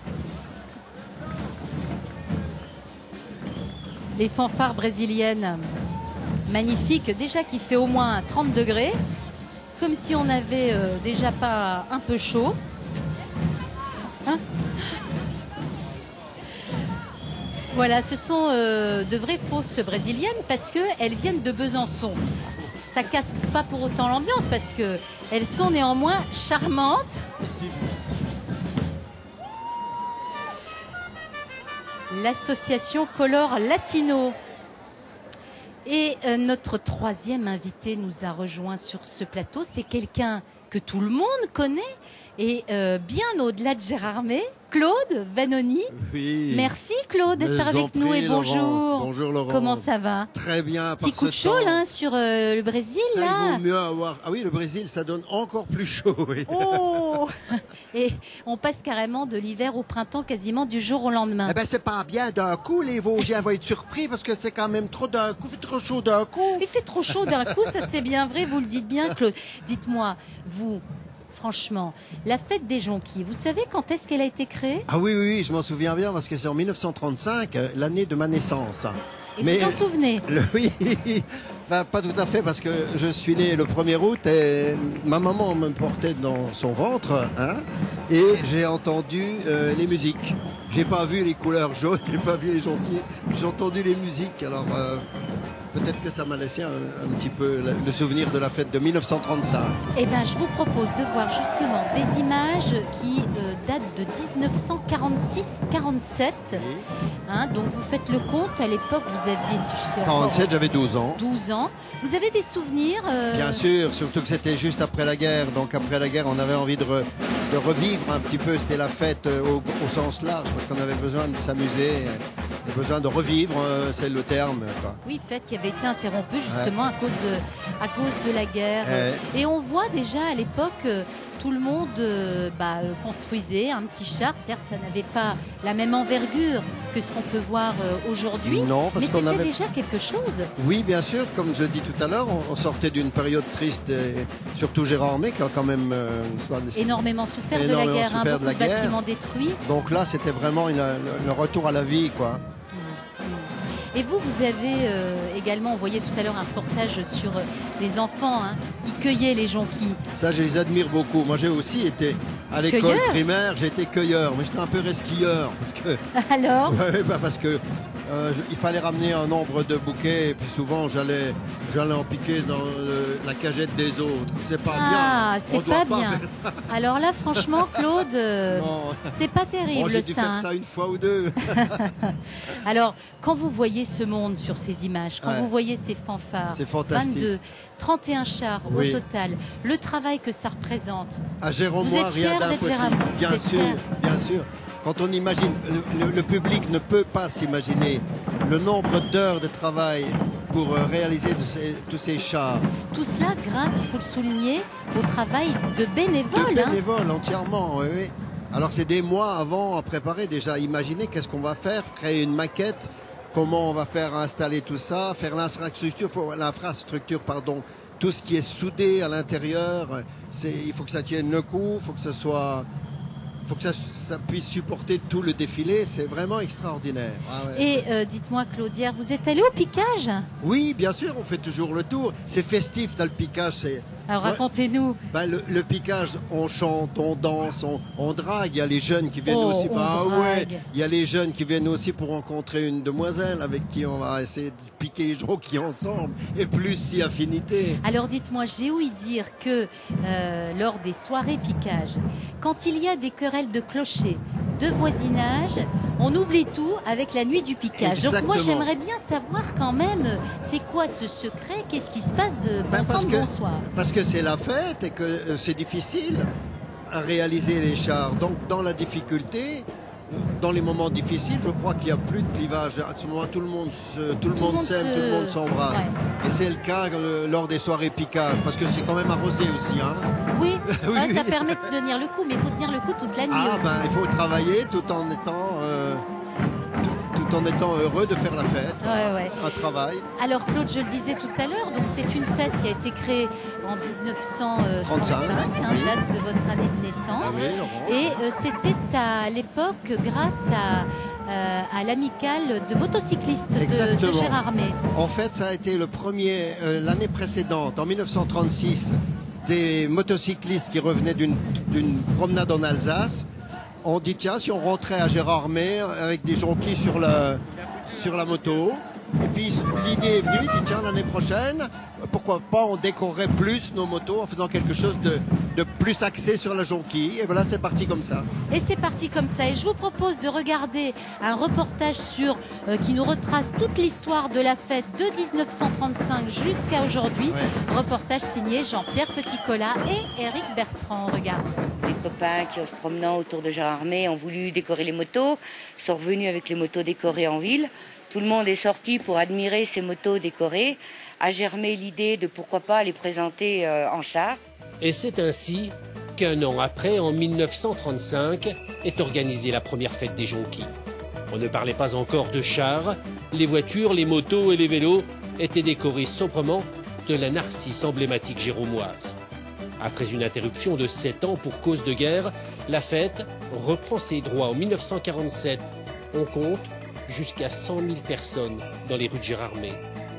Les fanfares brésiliennes, magnifiques, déjà qu'il fait au moins trente degrés, comme si on n'avait euh, déjà pas un peu chaud. Hein? Voilà, ce sont euh, de vraies fausses brésiliennes parce qu'elles viennent de Besançon. Ça casse pas pour autant l'ambiance parce qu'elles sont néanmoins charmantes. L'association Color Latino. Et euh, notre troisième invité nous a rejoint sur ce plateau. C'est quelqu'un que tout le monde connaît et euh, bien au-delà de Gérardmer, Claude Vanoni. Oui. Merci Claude d'être Mais avec en nous prie, et bonjour. Laurence. Bonjour Laurence. Comment ça va? Très bien. Petit par coup de ce chaud temps. là sur euh, le Brésil Ça, là. il vaut mieux avoir. Ah oui, le Brésil, ça donne encore plus chaud. Oui. Oh Et on passe carrément de l'hiver au printemps quasiment du jour au lendemain. Eh ben c'est pas bien d'un coup, les Vosgiens vont être surpris parce que c'est quand même trop d'un coup, trop chaud d'un coup. Il fait trop chaud d'un coup, ça c'est bien vrai, vous le dites bien Claude. Dites-moi, vous, franchement, la fête des jonquilles, vous savez quand est-ce qu'elle a été créée? Ah oui, oui, oui, je m'en souviens bien parce que c'est en mille neuf cent trente-cinq, euh, l'année de ma naissance. Et vous en souvenez? le- Oui, enfin, pas tout à fait parce que je suis né le premier août et ma maman me portait dans son ventre, hein, et j'ai entendu euh, les musiques. J'ai pas vu les couleurs jaunes, j'ai pas vu les jonquilles, j'ai entendu les musiques. Alors euh, peut-être que ça m'a laissé un, un petit peu le, le souvenir de la fête de mille neuf cent trente-cinq. Eh bien, je vous propose de voir justement des images qui euh, datent de dix-neuf cent quarante-six quarante-sept. Hein, donc vous faites le compte, à l'époque vous aviez si je sais encore, quarante-sept, j'avais douze ans. douze ans. Vous avez des souvenirs euh, Bien sûr, surtout que c'était juste après la guerre. Donc après la guerre, on avait envie de, re- de revivre un petit peu. C'était la fête euh, au, au sens large parce qu'on avait besoin de s'amuser, euh, et besoin de revivre, euh, c'est le terme, quoi. Oui, fête qui avait été interrompue justement à, cause de, à cause de la guerre. Ouais. Et on voit déjà à l'époque, euh, tout le monde euh, bah, euh, construisait un petit char. Certes, ça n'avait pas la même envergure que ce qu'on peut voir euh, aujourd'hui. Non, parce mais qu'on c'était avait- déjà quelque chose. Oui, bien sûr, comme je dis tout à l'heure, on, on sortait d'une période triste, et surtout Gérardmer qui a quand même euh, soit- Énormément souffert de la énormément guerre, hein, souffert de beaucoup la de guerre. bâtiments détruits. Donc là, c'était vraiment une- le, le retour à la vie, quoi. Et vous, vous avez euh, également envoyé tout à l'heure un reportage sur euh, des enfants hein, qui cueillaient les jonquilles. Ça, je les admire beaucoup. Moi, j'ai aussi été à l'école Cueilleur primaire, j'étais cueilleur, mais j'étais un peu resquilleur parce que. Alors Ouais, bah parce que euh, je- il fallait ramener un nombre de bouquets et puis souvent j'allais j'allais en piquer dans euh, la cagette des autres. C'est pas Ah, bien. c'est On doit pas bien. faire ça. Alors là, franchement, Claude, euh, c'est pas terrible Bon, j'ai dû ça. faire hein. ça une fois ou deux. Alors, quand vous voyez ce monde sur ces images, quand Ouais. vous voyez ces fanfares, C'est fantastique. vingt-deux, trente et un chars Oui. au total, le travail que ça représente. À Jérôme, Vous êtes rien fier d'être d'impossible. Jérôme Bien Vous êtes sûr, fier bien sûr. quand on imagine, le, le- le public ne peut pas s'imaginer le nombre d'heures de travail pour euh, réaliser de ces- tous ces chars. Tout cela grâce, il faut le souligner, au travail de bénévoles. De hein. bénévoles, entièrement, oui, oui. Alors c'est des mois avant à préparer déjà, imaginer qu'est-ce qu'on va faire, créer une maquette, comment on va faire installer tout ça, faire l'infrastructure, faut- l'infrastructure, pardon, tout ce qui est soudé à l'intérieur, c'est, il faut que ça tienne le coup, il faut que ce soit, faut que ça, ça puisse supporter tout le défilé, c'est vraiment extraordinaire. Ah ouais. Et euh, dites-moi, Claudière, vous êtes allé au piquage? Oui, bien sûr, on fait toujours le tour. C'est festif dans le piquage. C'est... Alors Ouais. racontez-nous. Ben, le, le piquage, on chante, on danse, on, on drague. Il y a les jeunes qui viennent Oh, aussi. on Ah ouais. drague. Il y a les jeunes qui viennent aussi pour rencontrer une demoiselle avec qui on va essayer de piquer les jonquilles ensemble. Et plus si affinité. Alors dites-moi, j'ai ouï dire que euh, lors des soirées piquage, quand il y a des querelles de clochers, de voisinage, on oublie tout avec la nuit du piquage. Donc moi Exactement. j'aimerais bien savoir quand même, c'est quoi ce secret? Qu'est-ce qui se passe de bon Ben, parce sang de que, bonsoir? parce que c'est la fête et que euh, c'est difficile à réaliser les chars. Donc dans la difficulté, euh, dans les moments difficiles, je crois qu'il n'y a plus de clivage. À ce moment, tout le monde se- tout le monde monde s'aime, se- tout le monde s'embrasse. Ouais. Et c'est le cas euh, lors des soirées piquage, parce que c'est quand même arrosé aussi. Hein. Oui, Oui, ouais, ça oui. permet de tenir le coup, mais il faut tenir le coup toute la nuit Ah aussi. ben, il faut travailler tout en étant, euh, tout, tout en étant heureux de faire la fête. Ouais, ouais. C'est un travail. Alors Claude, je le disais tout à l'heure, donc c'est une fête qui a été créée en dix-neuf cent trente-cinq, trente-cinq, hein, oui. date de votre année de naissance. Ah oui, Laurence. Et euh, c'était à l'époque grâce à, euh, à l'amicale de motocyclistes de, de Exactement. Gérardmer. En fait, ça a été le premier, euh, l'année précédente, en mille neuf cent trente-six, des motocyclistes qui revenaient d'une d'une promenade en Alsace. On dit, tiens, si on rentrait à Gérardmer avec des jonquilles sur la, sur la moto. Et puis l'idée est venue, il dit, tiens, l'année prochaine, pourquoi pas on décorerait plus nos motos en faisant quelque chose de, de plus axé sur la jonquille. Et voilà, c'est parti comme ça. Et c'est parti comme ça. Et je vous propose de regarder un reportage sur, euh, qui nous retrace toute l'histoire de la fête de dix-neuf cent trente-cinq jusqu'à aujourd'hui. Reportage signé Jean-Pierre Petit-Colas et Éric Bertrand. Regarde. Des copains qui, en se promenant autour de Gérardmer, ont voulu décorer les motos, sont revenus avec les motos décorées en ville. Tout le monde est sorti pour admirer ces motos décorées, a germé l'idée de pourquoi pas les présenter euh, en char. Et c'est ainsi qu'un an après, en mille neuf cent trente-cinq, est organisée la première fête des jonquilles. On ne parlait pas encore de chars, les voitures, les motos et les vélos étaient décorés sobrement de la narcisse emblématique géromoise. Après une interruption de sept ans pour cause de guerre, la fête reprend ses droits en mille neuf cent quarante-sept. On compte jusqu'à cent mille personnes dans les rues de Gérardmer.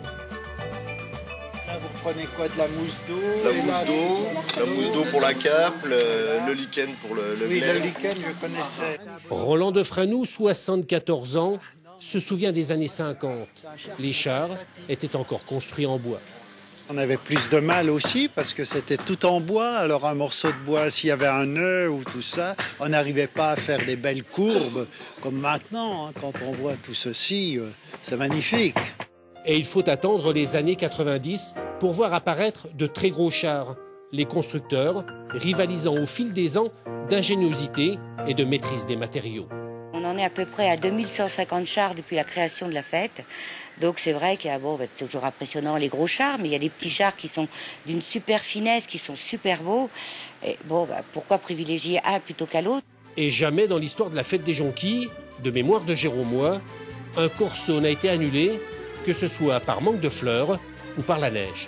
Là, vous prenez quoi? De la mousse d'eau? La et mousse d'eau, la mousse d'eau pour la cape, le, le lichen pour le, le Oui, glaive. le lichen, je connaissais. Roland de Franou, soixante-quatorze ans, se souvient des années cinquante. Les chars étaient encore construits en bois. On avait plus de mal aussi parce que c'était tout en bois. Alors un morceau de bois, s'il y avait un nœud ou tout ça, on n'arrivait pas à faire des belles courbes comme maintenant. Hein, quand on voit tout ceci, euh, c'est magnifique. Et il faut attendre les années quatre-vingt-dix pour voir apparaître de très gros chars. Les constructeurs rivalisant au fil des ans d'ingéniosité et de maîtrise des matériaux. On en est à peu près à deux mille cent cinquante chars depuis la création de la fête. Donc c'est vrai qu'il y a, bon, bah, c'est toujours impressionnant les gros chars, mais il y a des petits chars qui sont d'une super finesse, qui sont super beaux. Et bon, bah, pourquoi privilégier un plutôt qu'à l'autre? Et jamais dans l'histoire de la fête des jonquilles, de mémoire de Géromois, un corso n'a été annulé, que ce soit par manque de fleurs ou par la neige.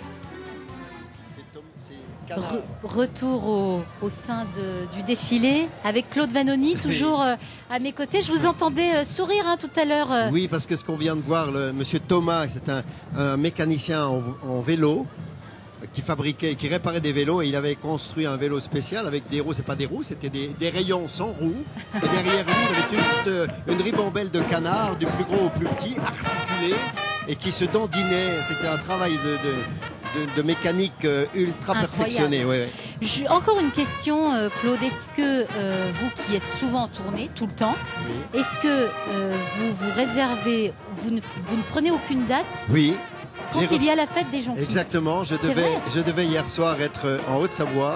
Re- retour au, au sein de- du défilé avec Claude Vanoni, toujours euh, à mes côtés. Je vous entendais euh, sourire hein, tout à l'heure. euh. Oui, parce que ce qu'on vient de voir, le monsieur Thomas, c'est un, un mécanicien en, en vélo qui fabriquait, qui réparait des vélos, et il avait construit un vélo spécial avec des roues. C'est pas des roues, c'était des, des rayons sans roues. Et derrière lui, il avait toute euh, une ribambelle de canards, du plus gros au plus petit, articulés, et qui se dandinaient. C'était un travail de, de, de, de mécanique euh, ultra Incroyable. perfectionné. Ouais, ouais. Je- encore une question, euh, Claude. Est-ce que euh, vous qui êtes souvent en tournée, tout le temps, est-ce que euh, vous vous réservez, vous ne, vous ne prenez aucune date Oui. quand J'ai il y a la fête des jonquilles? Exactement, je C'est devais, vrai je devais hier soir être en Haute-Savoie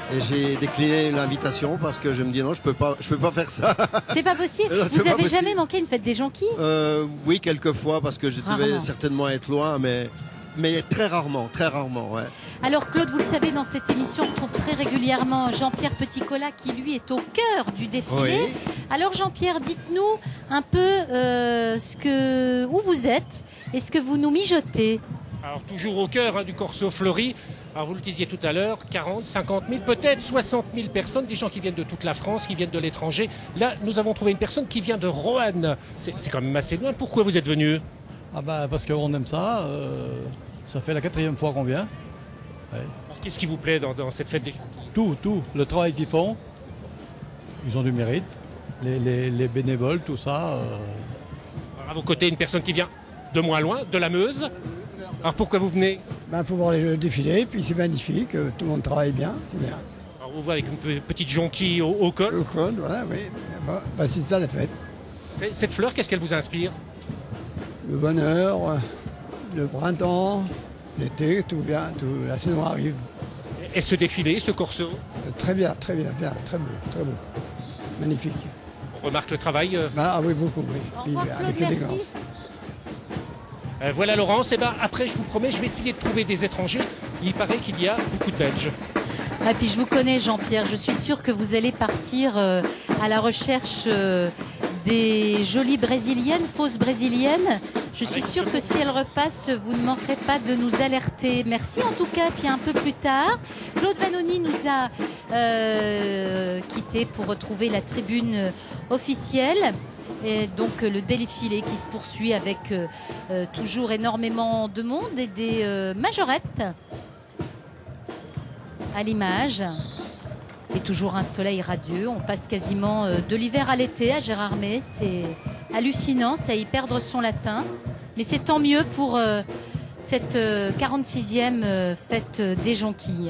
Et j'ai décliné l'invitation parce que je me dis non, je peux pas, je peux pas faire ça. C'est pas possible. Non, c'est Vous pas avez possible. jamais manqué une fête des jonquilles? Euh, oui, quelques fois parce que je devais Rarement. certainement être loin, mais, mais très rarement, très rarement, ouais. Alors Claude, vous le savez, dans cette émission, on retrouve très régulièrement Jean-Pierre Petit-Colas qui lui est au cœur du défilé. Oui. Alors Jean-Pierre, dites-nous un peu euh, ce que, où vous êtes et ce que vous nous mijotez. Alors toujours au cœur hein, du Corso Fleury. Alors vous le disiez tout à l'heure, quarante, cinquante mille, peut-être soixante mille personnes, des gens qui viennent de toute la France, qui viennent de l'étranger. Là, nous avons trouvé une personne qui vient de Roanne. C'est c'est quand même assez loin. Pourquoi vous êtes venu? Ah ben parce qu'on aime ça. Euh, ça fait la quatrième fois qu'on vient. Ouais. Alors, qu'est-ce qui vous plaît dans, dans cette fête des jonquilles? Tout, tout. Le travail qu'ils font, ils ont du mérite. Les, les- les bénévoles, tout ça. euh, Alors, à vos côtés, une personne qui vient de moins loin, de la Meuse. Alors pourquoi vous venez? Ben, pour voir les défiler, puis c'est magnifique, euh, tout le monde travaille bien, c'est bien. Alors vous voyez avec une pe- petite jonquille au, au col. Au col, voilà, oui. Ben, ben, c'est ça la fête. C'est- Cette fleur, qu'est-ce qu'elle vous inspire? Le bonheur, euh, le printemps, l'été, tout vient, tout, la saison arrive. Et ce défilé, ce corso, Euh, Très bien, très bien, bien, très beau, très beau. Magnifique. on remarque le travail. euh, Ben, ah oui, beaucoup, oui. Puis, revoir, avec Claude, élégance. merci. Euh, voilà Laurence, et ben après je vous promets, je vais essayer de trouver des étrangers. Il paraît qu'il y a beaucoup de Belges. Ah, puis je vous connais Jean-Pierre, je suis sûre que vous allez partir euh, à la recherche euh, des jolies brésiliennes, fausses brésiliennes. Je suis sûre que si elles repassent, vous ne manquerez pas de nous alerter. Merci en tout cas. Puis un peu plus tard, Claude Vanoni nous a euh, quittés pour retrouver la tribune officielle. Et donc euh, le défilé qui se poursuit avec euh, euh, toujours énormément de monde et des euh, majorettes à l'image. Et toujours un soleil radieux. On passe quasiment euh, de l'hiver à l'été à Gérardmer. C'est hallucinant, ça y perdre son latin. Mais c'est tant mieux pour euh, cette euh, quarante-sixième euh, fête des jonquilles.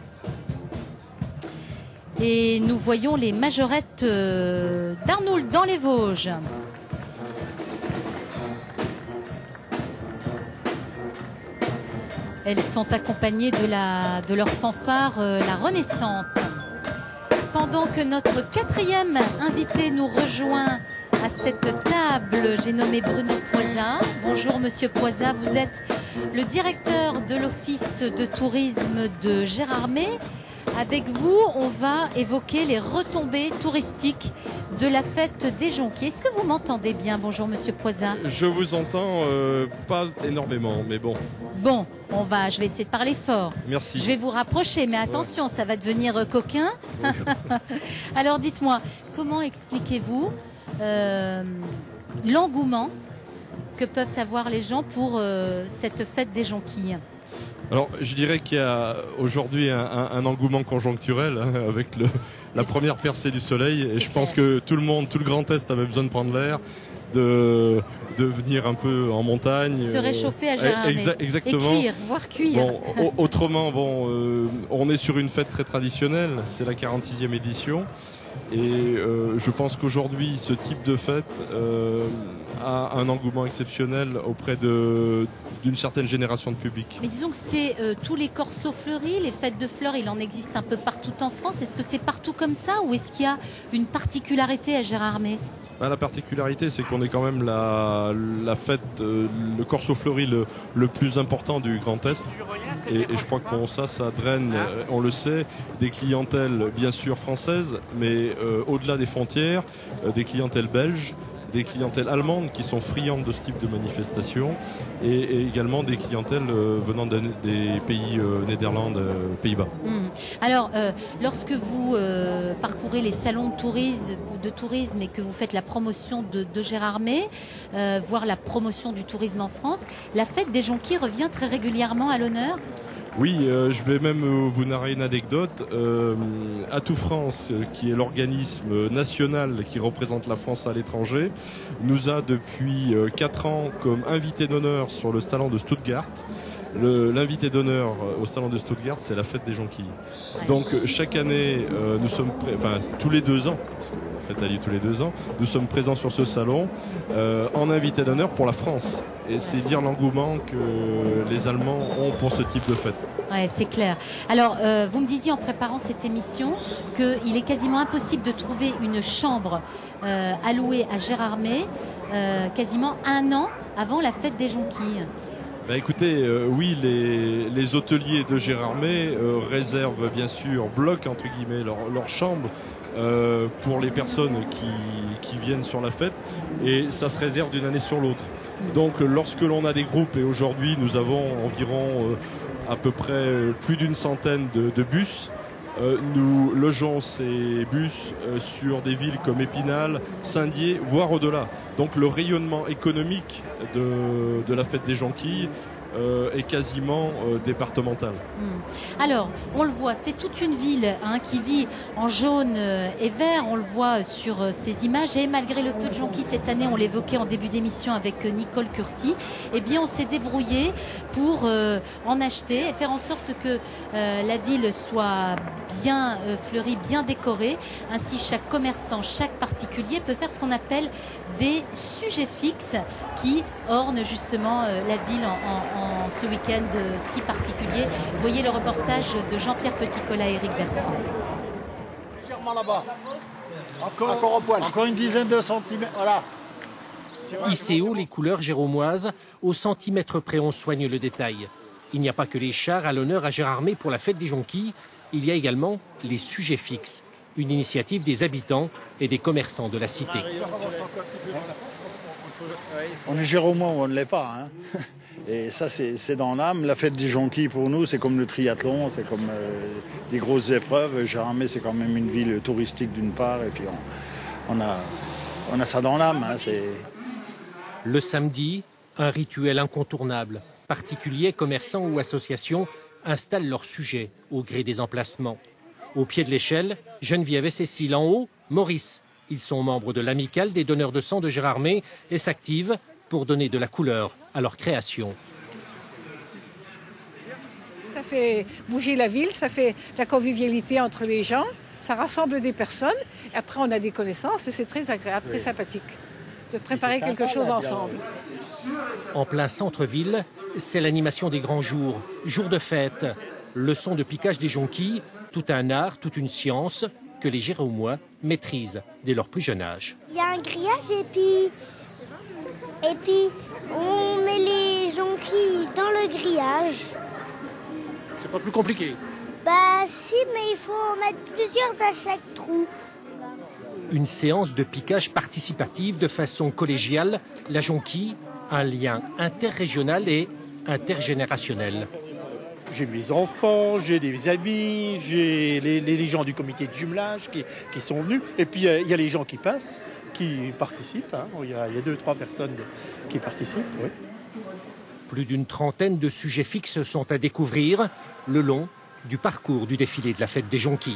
Et nous voyons les majorettes euh, d'Arnould dans les Vosges. Elles sont accompagnées de, la, de leur fanfare, euh, la Renaissante. Pendant que notre quatrième invité nous rejoint à cette table, j'ai nommé Bruno Poisa. Bonjour Monsieur Poisa, vous êtes le directeur de l'Office de tourisme de Gérardmer. Avec vous, on va évoquer les retombées touristiques de la fête des jonquilles. Est-ce que vous m'entendez bien? Bonjour Monsieur Poisa. Je vous entends euh, pas énormément, mais bon. Bon, on va, je vais essayer de parler fort. Merci. Je vais vous rapprocher, mais attention, ça va devenir euh, coquin. Alors dites-moi, comment expliquez-vous euh, l'engouement que peuvent avoir les gens pour euh, cette fête des jonquilles? Alors, je dirais qu'il y a aujourd'hui un, un- un engouement conjoncturel hein, avec le, la première percée du soleil. Et je pense que tout le monde, tout le Grand Est avait besoin de prendre l'air, de, de venir un peu en montagne. Se réchauffer à euh, Gérardmer. exa- exactement. Et cuire, voire cuire. Bon, au- autrement, bon, euh, on est sur une fête très traditionnelle. C'est la quarante-sixième édition. Et euh, je pense qu'aujourd'hui, ce type de fête euh, a un engouement exceptionnel auprès de, d'une certaine génération de public. Mais disons que c'est euh, tous les corsos fleuris, les fêtes de fleurs, il en existe un peu partout en France. Est-ce que c'est partout comme ça ou est-ce qu'il y a une particularité à Gérardmer? Bah, la particularité, c'est qu'on est quand même la, la fête, euh, le Corso Fleuri le, le plus important du Grand Est. Et, et je crois que bon, ça, ça draine, euh, on le sait, des clientèles bien sûr françaises, mais euh, au-delà des frontières, euh, des clientèles belges, des clientèles allemandes qui sont friandes de ce type de manifestation, et, et également des clientèles euh, venant de- des pays euh, Néderlande, euh, Pays-Bas. Hmm. Alors, euh, lorsque vous euh, parcourez les salons de tourisme, de tourisme et que vous faites la promotion de, de Gérardmer, euh, voire la promotion du tourisme en France, la fête des jonquilles revient très régulièrement à l'honneur? Oui, euh, je vais même euh, vous narrer une anecdote. Euh, Atout France, euh, qui est l'organisme national qui représente la France à l'étranger, nous a depuis euh, quatre ans comme invité d'honneur sur le salon de Stuttgart. Le- L'invité d'honneur euh, au salon de Stuttgart, c'est la fête des jonquilles. Donc euh, chaque année, euh, nous sommes, pré- enfin tous les deux ans, parce que la fête a lieu tous les deux ans, nous sommes présents sur ce salon euh, en invité d'honneur pour la France. Et c'est dire l'engouement que les Allemands ont pour ce type de fête. Ouais, c'est clair. Alors, euh, vous me disiez en préparant cette émission qu'il est quasiment impossible de trouver une chambre euh, allouée à Gérardmer euh, quasiment un an avant la fête des Jonquilles. Bah écoutez, euh, oui, les, les hôteliers de Gérardmer euh, réservent bien sûr, bloquent entre guillemets leur, leur chambre euh, pour les personnes qui, qui viennent sur la fête, et ça se réserve d'une année sur l'autre. Donc lorsque l'on a des groupes, et aujourd'hui nous avons environ euh, à peu près euh, plus d'une centaine de, de bus, euh, nous logeons ces bus euh, sur des villes comme Épinal, Saint-Dié, voire au-delà. Donc le rayonnement économique de, de la fête des Jonquilles euh, est quasiment euh, départemental. Mmh. Alors, on le voit, c'est toute une ville hein, qui vit en jaune euh, et vert, on le voit sur euh, ces images, et malgré le peu de jonquilles cette année, on l'évoquait en début d'émission avec euh, Nicole Curti, eh bien on s'est débrouillé pour euh, en acheter et faire en sorte que euh, la ville soit bien euh, fleurie, bien décorée. Ainsi, chaque commerçant, chaque particulier peut faire ce qu'on appelle des sujets fixes qui ornent justement euh, la ville en, en, en ce week-end euh, si particulier. Vous voyez le reportage de Jean-Pierre Petit-Collat et Éric Bertrand. Légèrement là-bas. Encore, encore au poil. Encore une dizaine de centimètres. Voilà. Hissées haut, les couleurs géromoises, au centimètre près on soigne le détail. Il n'y a pas que les chars à l'honneur à Gérardmer pour la fête des Jonquilles, il y a également les sujets fixes, une initiative des habitants et des commerçants de la cité. On est géromois ou on ne l'est pas. Hein. Et ça, c'est dans l'âme. La fête des Jonquilles, pour nous, c'est comme le triathlon, c'est comme euh, des grosses épreuves. Gérardmer, c'est quand même une ville touristique d'une part, et puis on, on, a, on a ça dans l'âme. Hein, le samedi, un rituel incontournable. Particuliers, commerçants ou associations installent leurs sujets au gré des emplacements. Au pied de l'échelle, Geneviève et Cécile. En haut, Maurice. Ils sont membres de l'amicale des donneurs de sang de Gérardmer et s'activent pour donner de la couleur à leur création. Ça fait bouger la ville, ça fait la convivialité entre les gens, ça rassemble des personnes. Et après, on a des connaissances et c'est très agréable, très sympathique de préparer quelque chose ensemble. En plein centre-ville, c'est l'animation des grands jours, jours de fête, leçons de piquage des jonquilles, tout un art, toute une science que les Géromois maîtrisent dès leur plus jeune âge. Il y a un grillage et puis, et puis on met les jonquilles dans le grillage. C'est pas plus compliqué. Bah si, mais il faut en mettre plusieurs dans chaque trou. Une séance de piquage participative de façon collégiale, la jonquille, un lien interrégional et intergénérationnel. J'ai mes enfants, j'ai des amis, j'ai les, les gens du comité de jumelage qui, qui sont venus. Et puis, il euh, y a les gens qui passent, qui participent. Hein. Il y, a, y a deux, trois personnes qui participent. Oui. Plus d'une trentaine de sujets fixes sont à découvrir le long du parcours du défilé de la fête des Jonquilles.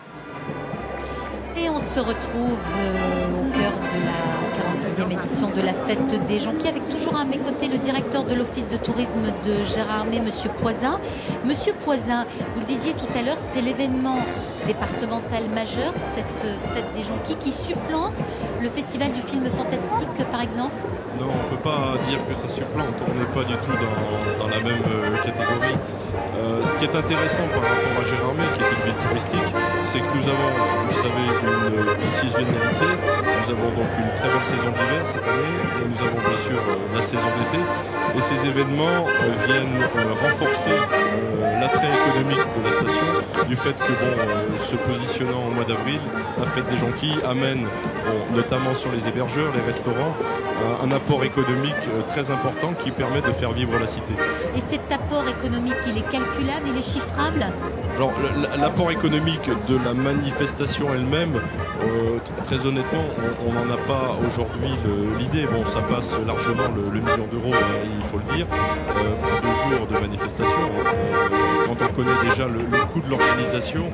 Et on se retrouve euh, au cœur de la quarante-sixième édition de la fête des Jonquilles avec toujours à mes côtés le directeur de l'office de tourisme de Gérardmer, Monsieur Poisin. Monsieur Poisin, vous le disiez tout à l'heure, c'est l'événement départemental majeur, cette fête des Jonquilles, qui supplante le festival du film fantastique, par exemple? Non, on ne peut pas dire que ça supplante, on n'est pas du tout dans, dans la même euh, catégorie. Euh, ce qui est intéressant par rapport à Gérardmer, qui est une ville touristique, c'est que nous avons, vous savez, une décisionnalité. Nous avons donc une très belle saison d'hiver cette année et nous avons bien sûr euh, la saison d'été. Et ces événements euh, viennent euh, renforcer euh, l'attrait économique de la station, du fait que, bon, euh, se positionnant au mois d'avril, la fête des Jonquilles amène, bon, notamment sur les hébergeurs, les restaurants, euh, un apport économique euh, très important qui permet de faire vivre la cité. Et cet apport économique, il est calculable, il est chiffrable? Alors, l'apport économique de la manifestation elle-même, euh, très honnêtement, on n'en a pas aujourd'hui l'idée. Bon, ça passe largement le, le million d'euros, il faut le dire, euh, pour deux jours de manifestation. Quand on connaît déjà le, le coût de l'organisation, on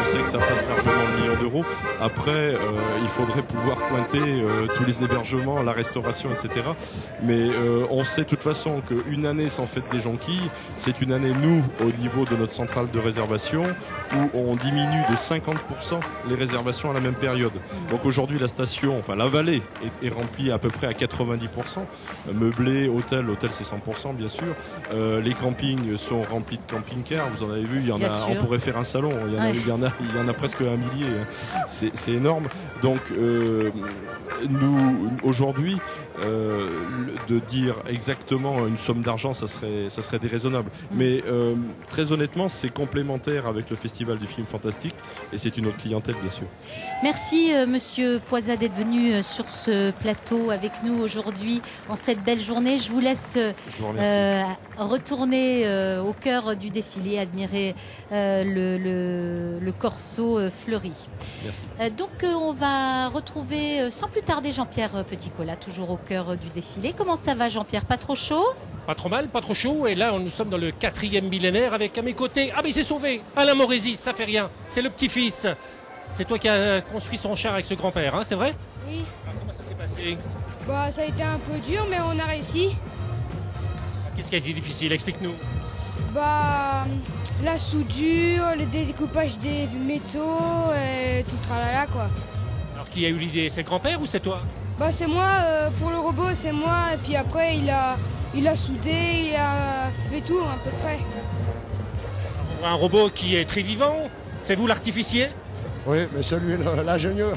sait que ça passe largement le million d'euros. Après, euh, il faudrait pouvoir pointer euh, tous les hébergements, la restauration, et cetera. Mais euh, on sait de toute façon qu'une année sans fête des jonquilles, c'est une année, nous, au niveau de notre centrale de réservation, où on diminue de cinquante pour cent les réservations à la même période. Donc aujourd'hui, la station, enfin la vallée, est, est remplie à peu près à quatre-vingt-dix pour cent. Meublé, hôtel, hôtel c'est cent pour cent bien sûr. Euh, les campings sont remplis de camping-cars. Vous en avez vu, il y en a, on pourrait faire un salon. Il y en a, ouais. il y en a, il y en a presque un millier. C'est, c'est énorme. Donc euh, nous, aujourd'hui, euh, de dire exactement une somme d'argent, ça serait, ça serait déraisonnable. Mmh. Mais euh, très honnêtement, c'est complémentaire avec le Festival du film fantastique et c'est une autre clientèle, bien sûr. Merci, euh, Monsieur Poisa, d'être venu euh, sur ce plateau avec nous aujourd'hui en cette belle journée. Je vous laisse euh, Je vous euh, retourner euh, au cœur du défilé, admirer euh, le, le, le corso euh, fleuri. Merci. Euh, donc, euh, on va retrouver euh, sans plus tarder Jean-Pierre Petit-Colas, toujours au cœur euh, du défilé. Comment ça va, Jean-Pierre? Pas trop chaud? Pas trop mal, pas trop chaud. Et là, nous sommes dans le quatrième millénaire avec à mes côtés. Ah, mais il s'est sauvé! Alain Morésis, ça fait rien. C'est le petit-fils. C'est toi qui as construit son char avec ce grand-père, hein, c'est vrai? Oui. Alors, comment ça s'est passé? Bah, ça a été un peu dur, mais on a réussi. Qu'est-ce qui a été difficile? Explique-nous. Bah, la soudure, le découpage des métaux, et tout le tralala, quoi. Alors, qui a eu l'idée? C'est le grand-père ou c'est toi? Bah, c'est moi. Euh, pour le robot, c'est moi. Et puis après, il a, il a soudé, il a fait tout, à peu près. On voit un robot qui est très vivant. C'est vous l'artificier? Oui, mais c'est lui l'ingénieur.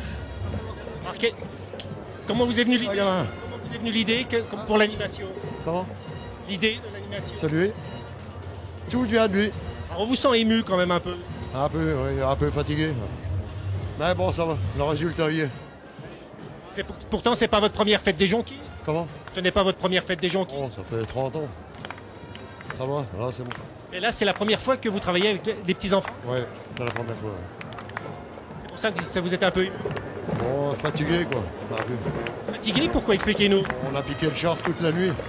Comment vous est venue l'idée? Comment vous est venue l'idée pour l'animation? Comment? L'idée de l'animation? C'est lui. Tout vient de lui. Alors on vous sent ému quand même un peu? Un peu, oui, un peu fatigué. Mais bon, ça va, le résultat y est. C'est, pourtant, c'est pas votre première fête des jonquilles? Comment? Ce n'est pas votre première fête des jonquilles? Oh, ça fait trente ans. Ça va, là c'est bon. Et là, c'est la première fois que vous travaillez avec les petits-enfants? Oui, c'est la première fois. C'est pour ça que ça vous êtes un peu ému? Bon, fatigué quoi. Fatigué? Pourquoi? Expliquez-nous. On a piqué le char toute la nuit.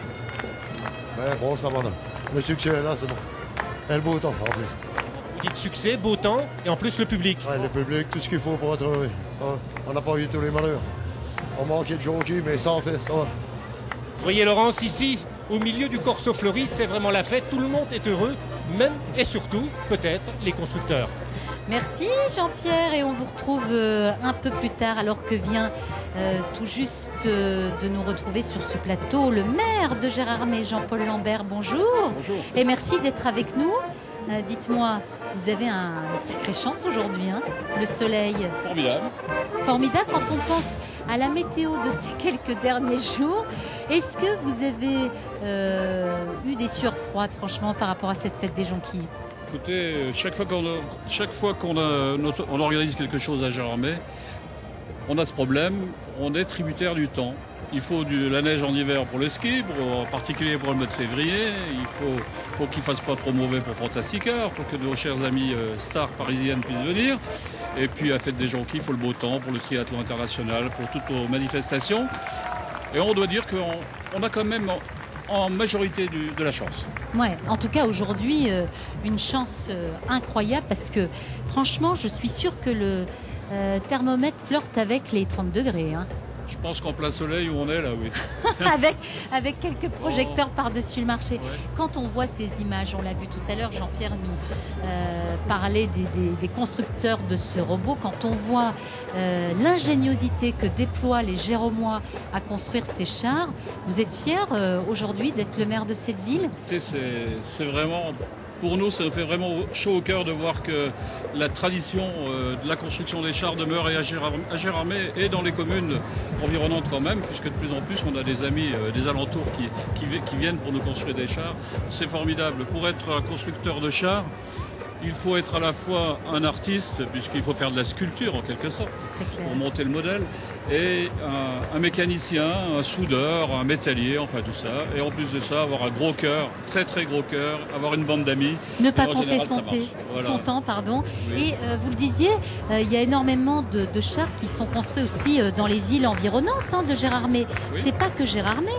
Mais bon, ça va là. Le succès est là, c'est bon. Et le beau temps en plus. Vous dites succès, beau temps, et en plus le public. Ouais, le public, tout ce qu'il faut pour être heureux. Ça va. On n'a pas eu tous les malheurs. On manquait de jonquilles, mais ça en fait, ça va. Vous voyez Laurence ici, au milieu du Corso Fleuri, c'est vraiment la fête. Tout le monde est heureux, même et surtout, peut-être, les constructeurs. Merci Jean-Pierre, et on vous retrouve euh, un peu plus tard alors que vient euh, tout juste euh, de nous retrouver sur ce plateau le maire de Gérardmer, Jean-Paul Lambert. Bonjour. Bonjour. Et merci d'être avec nous. Euh, dites-moi, vous avez un, une sacrée chance aujourd'hui, hein, le soleil. Formidable. Formidable quand on pense à la météo de ces quelques derniers jours. Est-ce que vous avez euh, eu des sueurs froides franchement par rapport à cette fête des jonquilles? Écoutez, chaque fois qu'on, a, chaque fois qu'on a, on organise quelque chose à Gérardmer, on a ce problème, on est tributaire du temps. Il faut de la neige en hiver pour le ski, pour, en particulier pour le mois de février. Il faut, faut qu'il ne fasse pas trop mauvais pour Fantastica, pour que nos chers amis euh, stars parisiennes puissent venir. Et puis à la fête des jonquilles, il faut le beau temps pour le triathlon international, pour toutes nos manifestations. Et on doit dire qu'on on a quand même en majorité du, de la chance. Ouais, en tout cas aujourd'hui, euh, une chance euh, incroyable parce que franchement, je suis sûre que le euh, thermomètre flirte avec les trente degrés. Hein. Je pense qu'en plein soleil où on est là, oui. avec, avec quelques projecteurs oh. par-dessus le marché. Ouais. Quand on voit ces images, on l'a vu tout à l'heure, Jean-Pierre nous euh, parlait des, des, des constructeurs de ce robot. Quand on voit euh, l'ingéniosité que déploient les Géromois à construire ces chars, vous êtes fier euh, aujourd'hui d'être le maire de cette ville? Écoutez, c'est, c'est vraiment... Pour nous, ça nous fait vraiment chaud au cœur de voir que la tradition euh, de la construction des chars demeure et à Gérardmer et dans les communes environnantes quand même, puisque de plus en plus on a des amis euh, des alentours qui, qui, qui viennent pour nous construire des chars. C'est formidable. Pour être un constructeur de chars, il faut être à la fois un artiste, puisqu'il faut faire de la sculpture en quelque sorte, pour monter le modèle, et un, un mécanicien, un soudeur, un métallier, enfin tout ça. Et en plus de ça, avoir un gros cœur, très très gros cœur, avoir une bande d'amis. Ne pas compter son, voilà. son temps, pardon. Oui. Et euh, vous le disiez, euh, il y a énormément de, de chars qui sont construits aussi euh, dans les villes environnantes hein, de Gérardmer. Oui. C'est pas que Gérardmer. Non,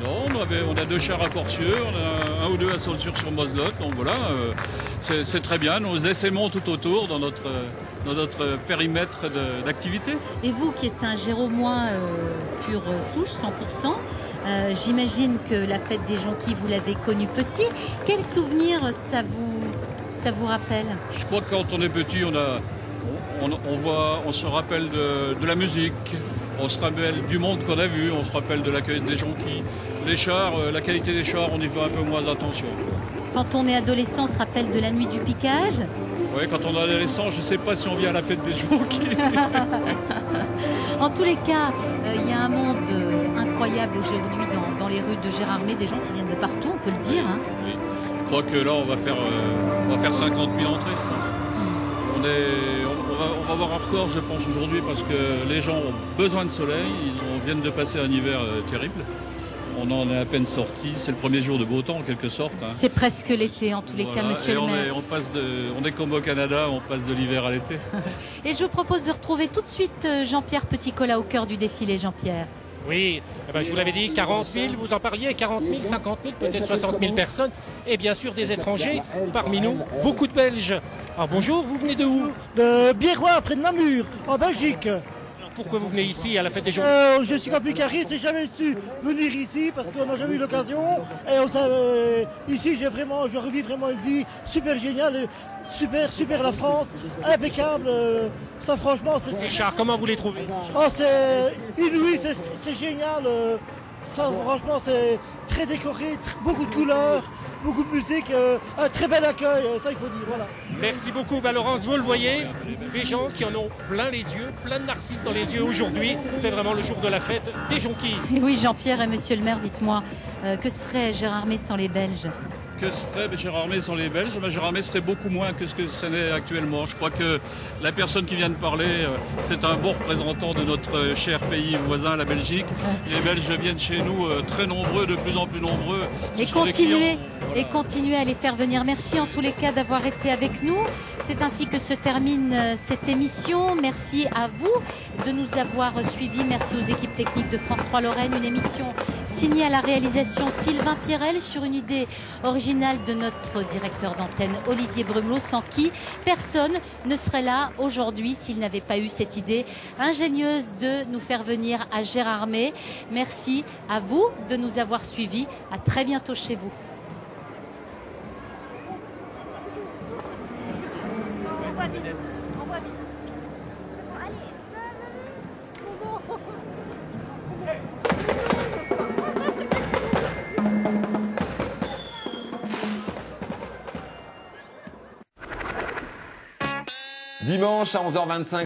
Non, on, avait, on a deux chars à Corcieux, on a un ou deux à Saulxures-sur-Moselotte, donc voilà, euh, c'est très bien. Nous essaimons tout autour dans notre, dans notre périmètre d'activité. Et vous qui êtes un Géromois euh, pure souche, cent pour cent, euh, j'imagine que la fête des Jonquilles, vous l'avez connue petit. Quel souvenir ça vous, ça vous rappelle? Je crois que quand on est petit, on, a, on, on, voit, on se rappelle de, de la musique. On se rappelle du monde qu'on a vu, on se rappelle de l'accueil des jonquilles. Les chars, euh, la qualité des chars, on y fait un peu moins attention. Quand on est adolescent, on se rappelle de la nuit du piquage? Oui, quand on est adolescent, je ne sais pas si on vient à la fête des jonquilles. En tous les cas, il euh, y a un monde euh, incroyable aujourd'hui dans, dans les rues de Gérardmer, des gens qui viennent de partout, on peut le dire. Hein. Oui. Je crois que là, on va faire, euh, on va faire cinquante mille entrées, je pense. On est... On va, on va avoir un record, je pense, aujourd'hui, parce que les gens ont besoin de soleil. Ils ont, viennent de passer un hiver euh, terrible. On en est à peine sorti. C'est le premier jour de beau temps, en quelque sorte. Hein. C'est presque l'été, en tous les voilà. cas, monsieur Et le on maire. Est, on, passe de, on est comme au Canada, on passe de l'hiver à l'été. Et je vous propose de retrouver tout de suite Jean-Pierre Petit-Colas au cœur du défilé. Jean-Pierre. Oui, eh ben, je vous l'avais dit, quarante mille, vous en parliez, quarante mille, cinquante mille, peut-être soixante mille personnes. Et bien sûr des étrangers, parmi nous, beaucoup de Belges. Alors bonjour, vous venez de où? De Biérois, près de Namur, en Belgique. Alors pourquoi vous venez ici à la fête des Jonquilles? euh, Je suis camping-cariste, j'ai jamais su venir ici parce qu'on n'a jamais eu l'occasion. Et on euh, ici, j'ai vraiment, je revis vraiment une vie super géniale, super, super la France, impeccable. Euh, ça franchement, c'est... Les chars, comment vous les trouvez? Oh, c'est inouï, c'est génial. Euh, ça franchement, c'est très décoré, beaucoup de couleurs. Beaucoup de musique, euh, un très bel accueil, ça il faut dire, voilà. Merci beaucoup, bah, Laurence, vous le voyez, des gens qui en ont plein les yeux, plein de narcisses dans les yeux aujourd'hui. C'est vraiment le jour de la fête des Jonquilles. Oui, Jean-Pierre et monsieur le maire, dites-moi, euh, que serait Gérardmer sans les Belges? Que serait Gérardmer sans les Belges? ben, Gérardmer serait beaucoup moins que ce que ce n'est actuellement. Je crois que la personne qui vient de parler, euh, c'est un bon représentant de notre cher pays voisin, la Belgique. Les Belges viennent chez nous euh, très nombreux, de plus en plus nombreux. Et continuez, voilà. et continuez à les faire venir. Merci en tous les cas d'avoir été avec nous. C'est ainsi que se termine euh, cette émission. Merci à vous de nous avoir suivis. Merci aux équipes techniques de France trois Lorraine. Une émission signée à la réalisation Sylvain Pierrel sur une idée originale de notre directeur d'antenne Olivier Brumelot, sans qui personne ne serait là aujourd'hui s'il n'avait pas eu cette idée ingénieuse de nous faire venir à Gérardmer. Merci à vous de nous avoir suivis. À très bientôt chez vous. Dimanche à onze heures vingt-cinq.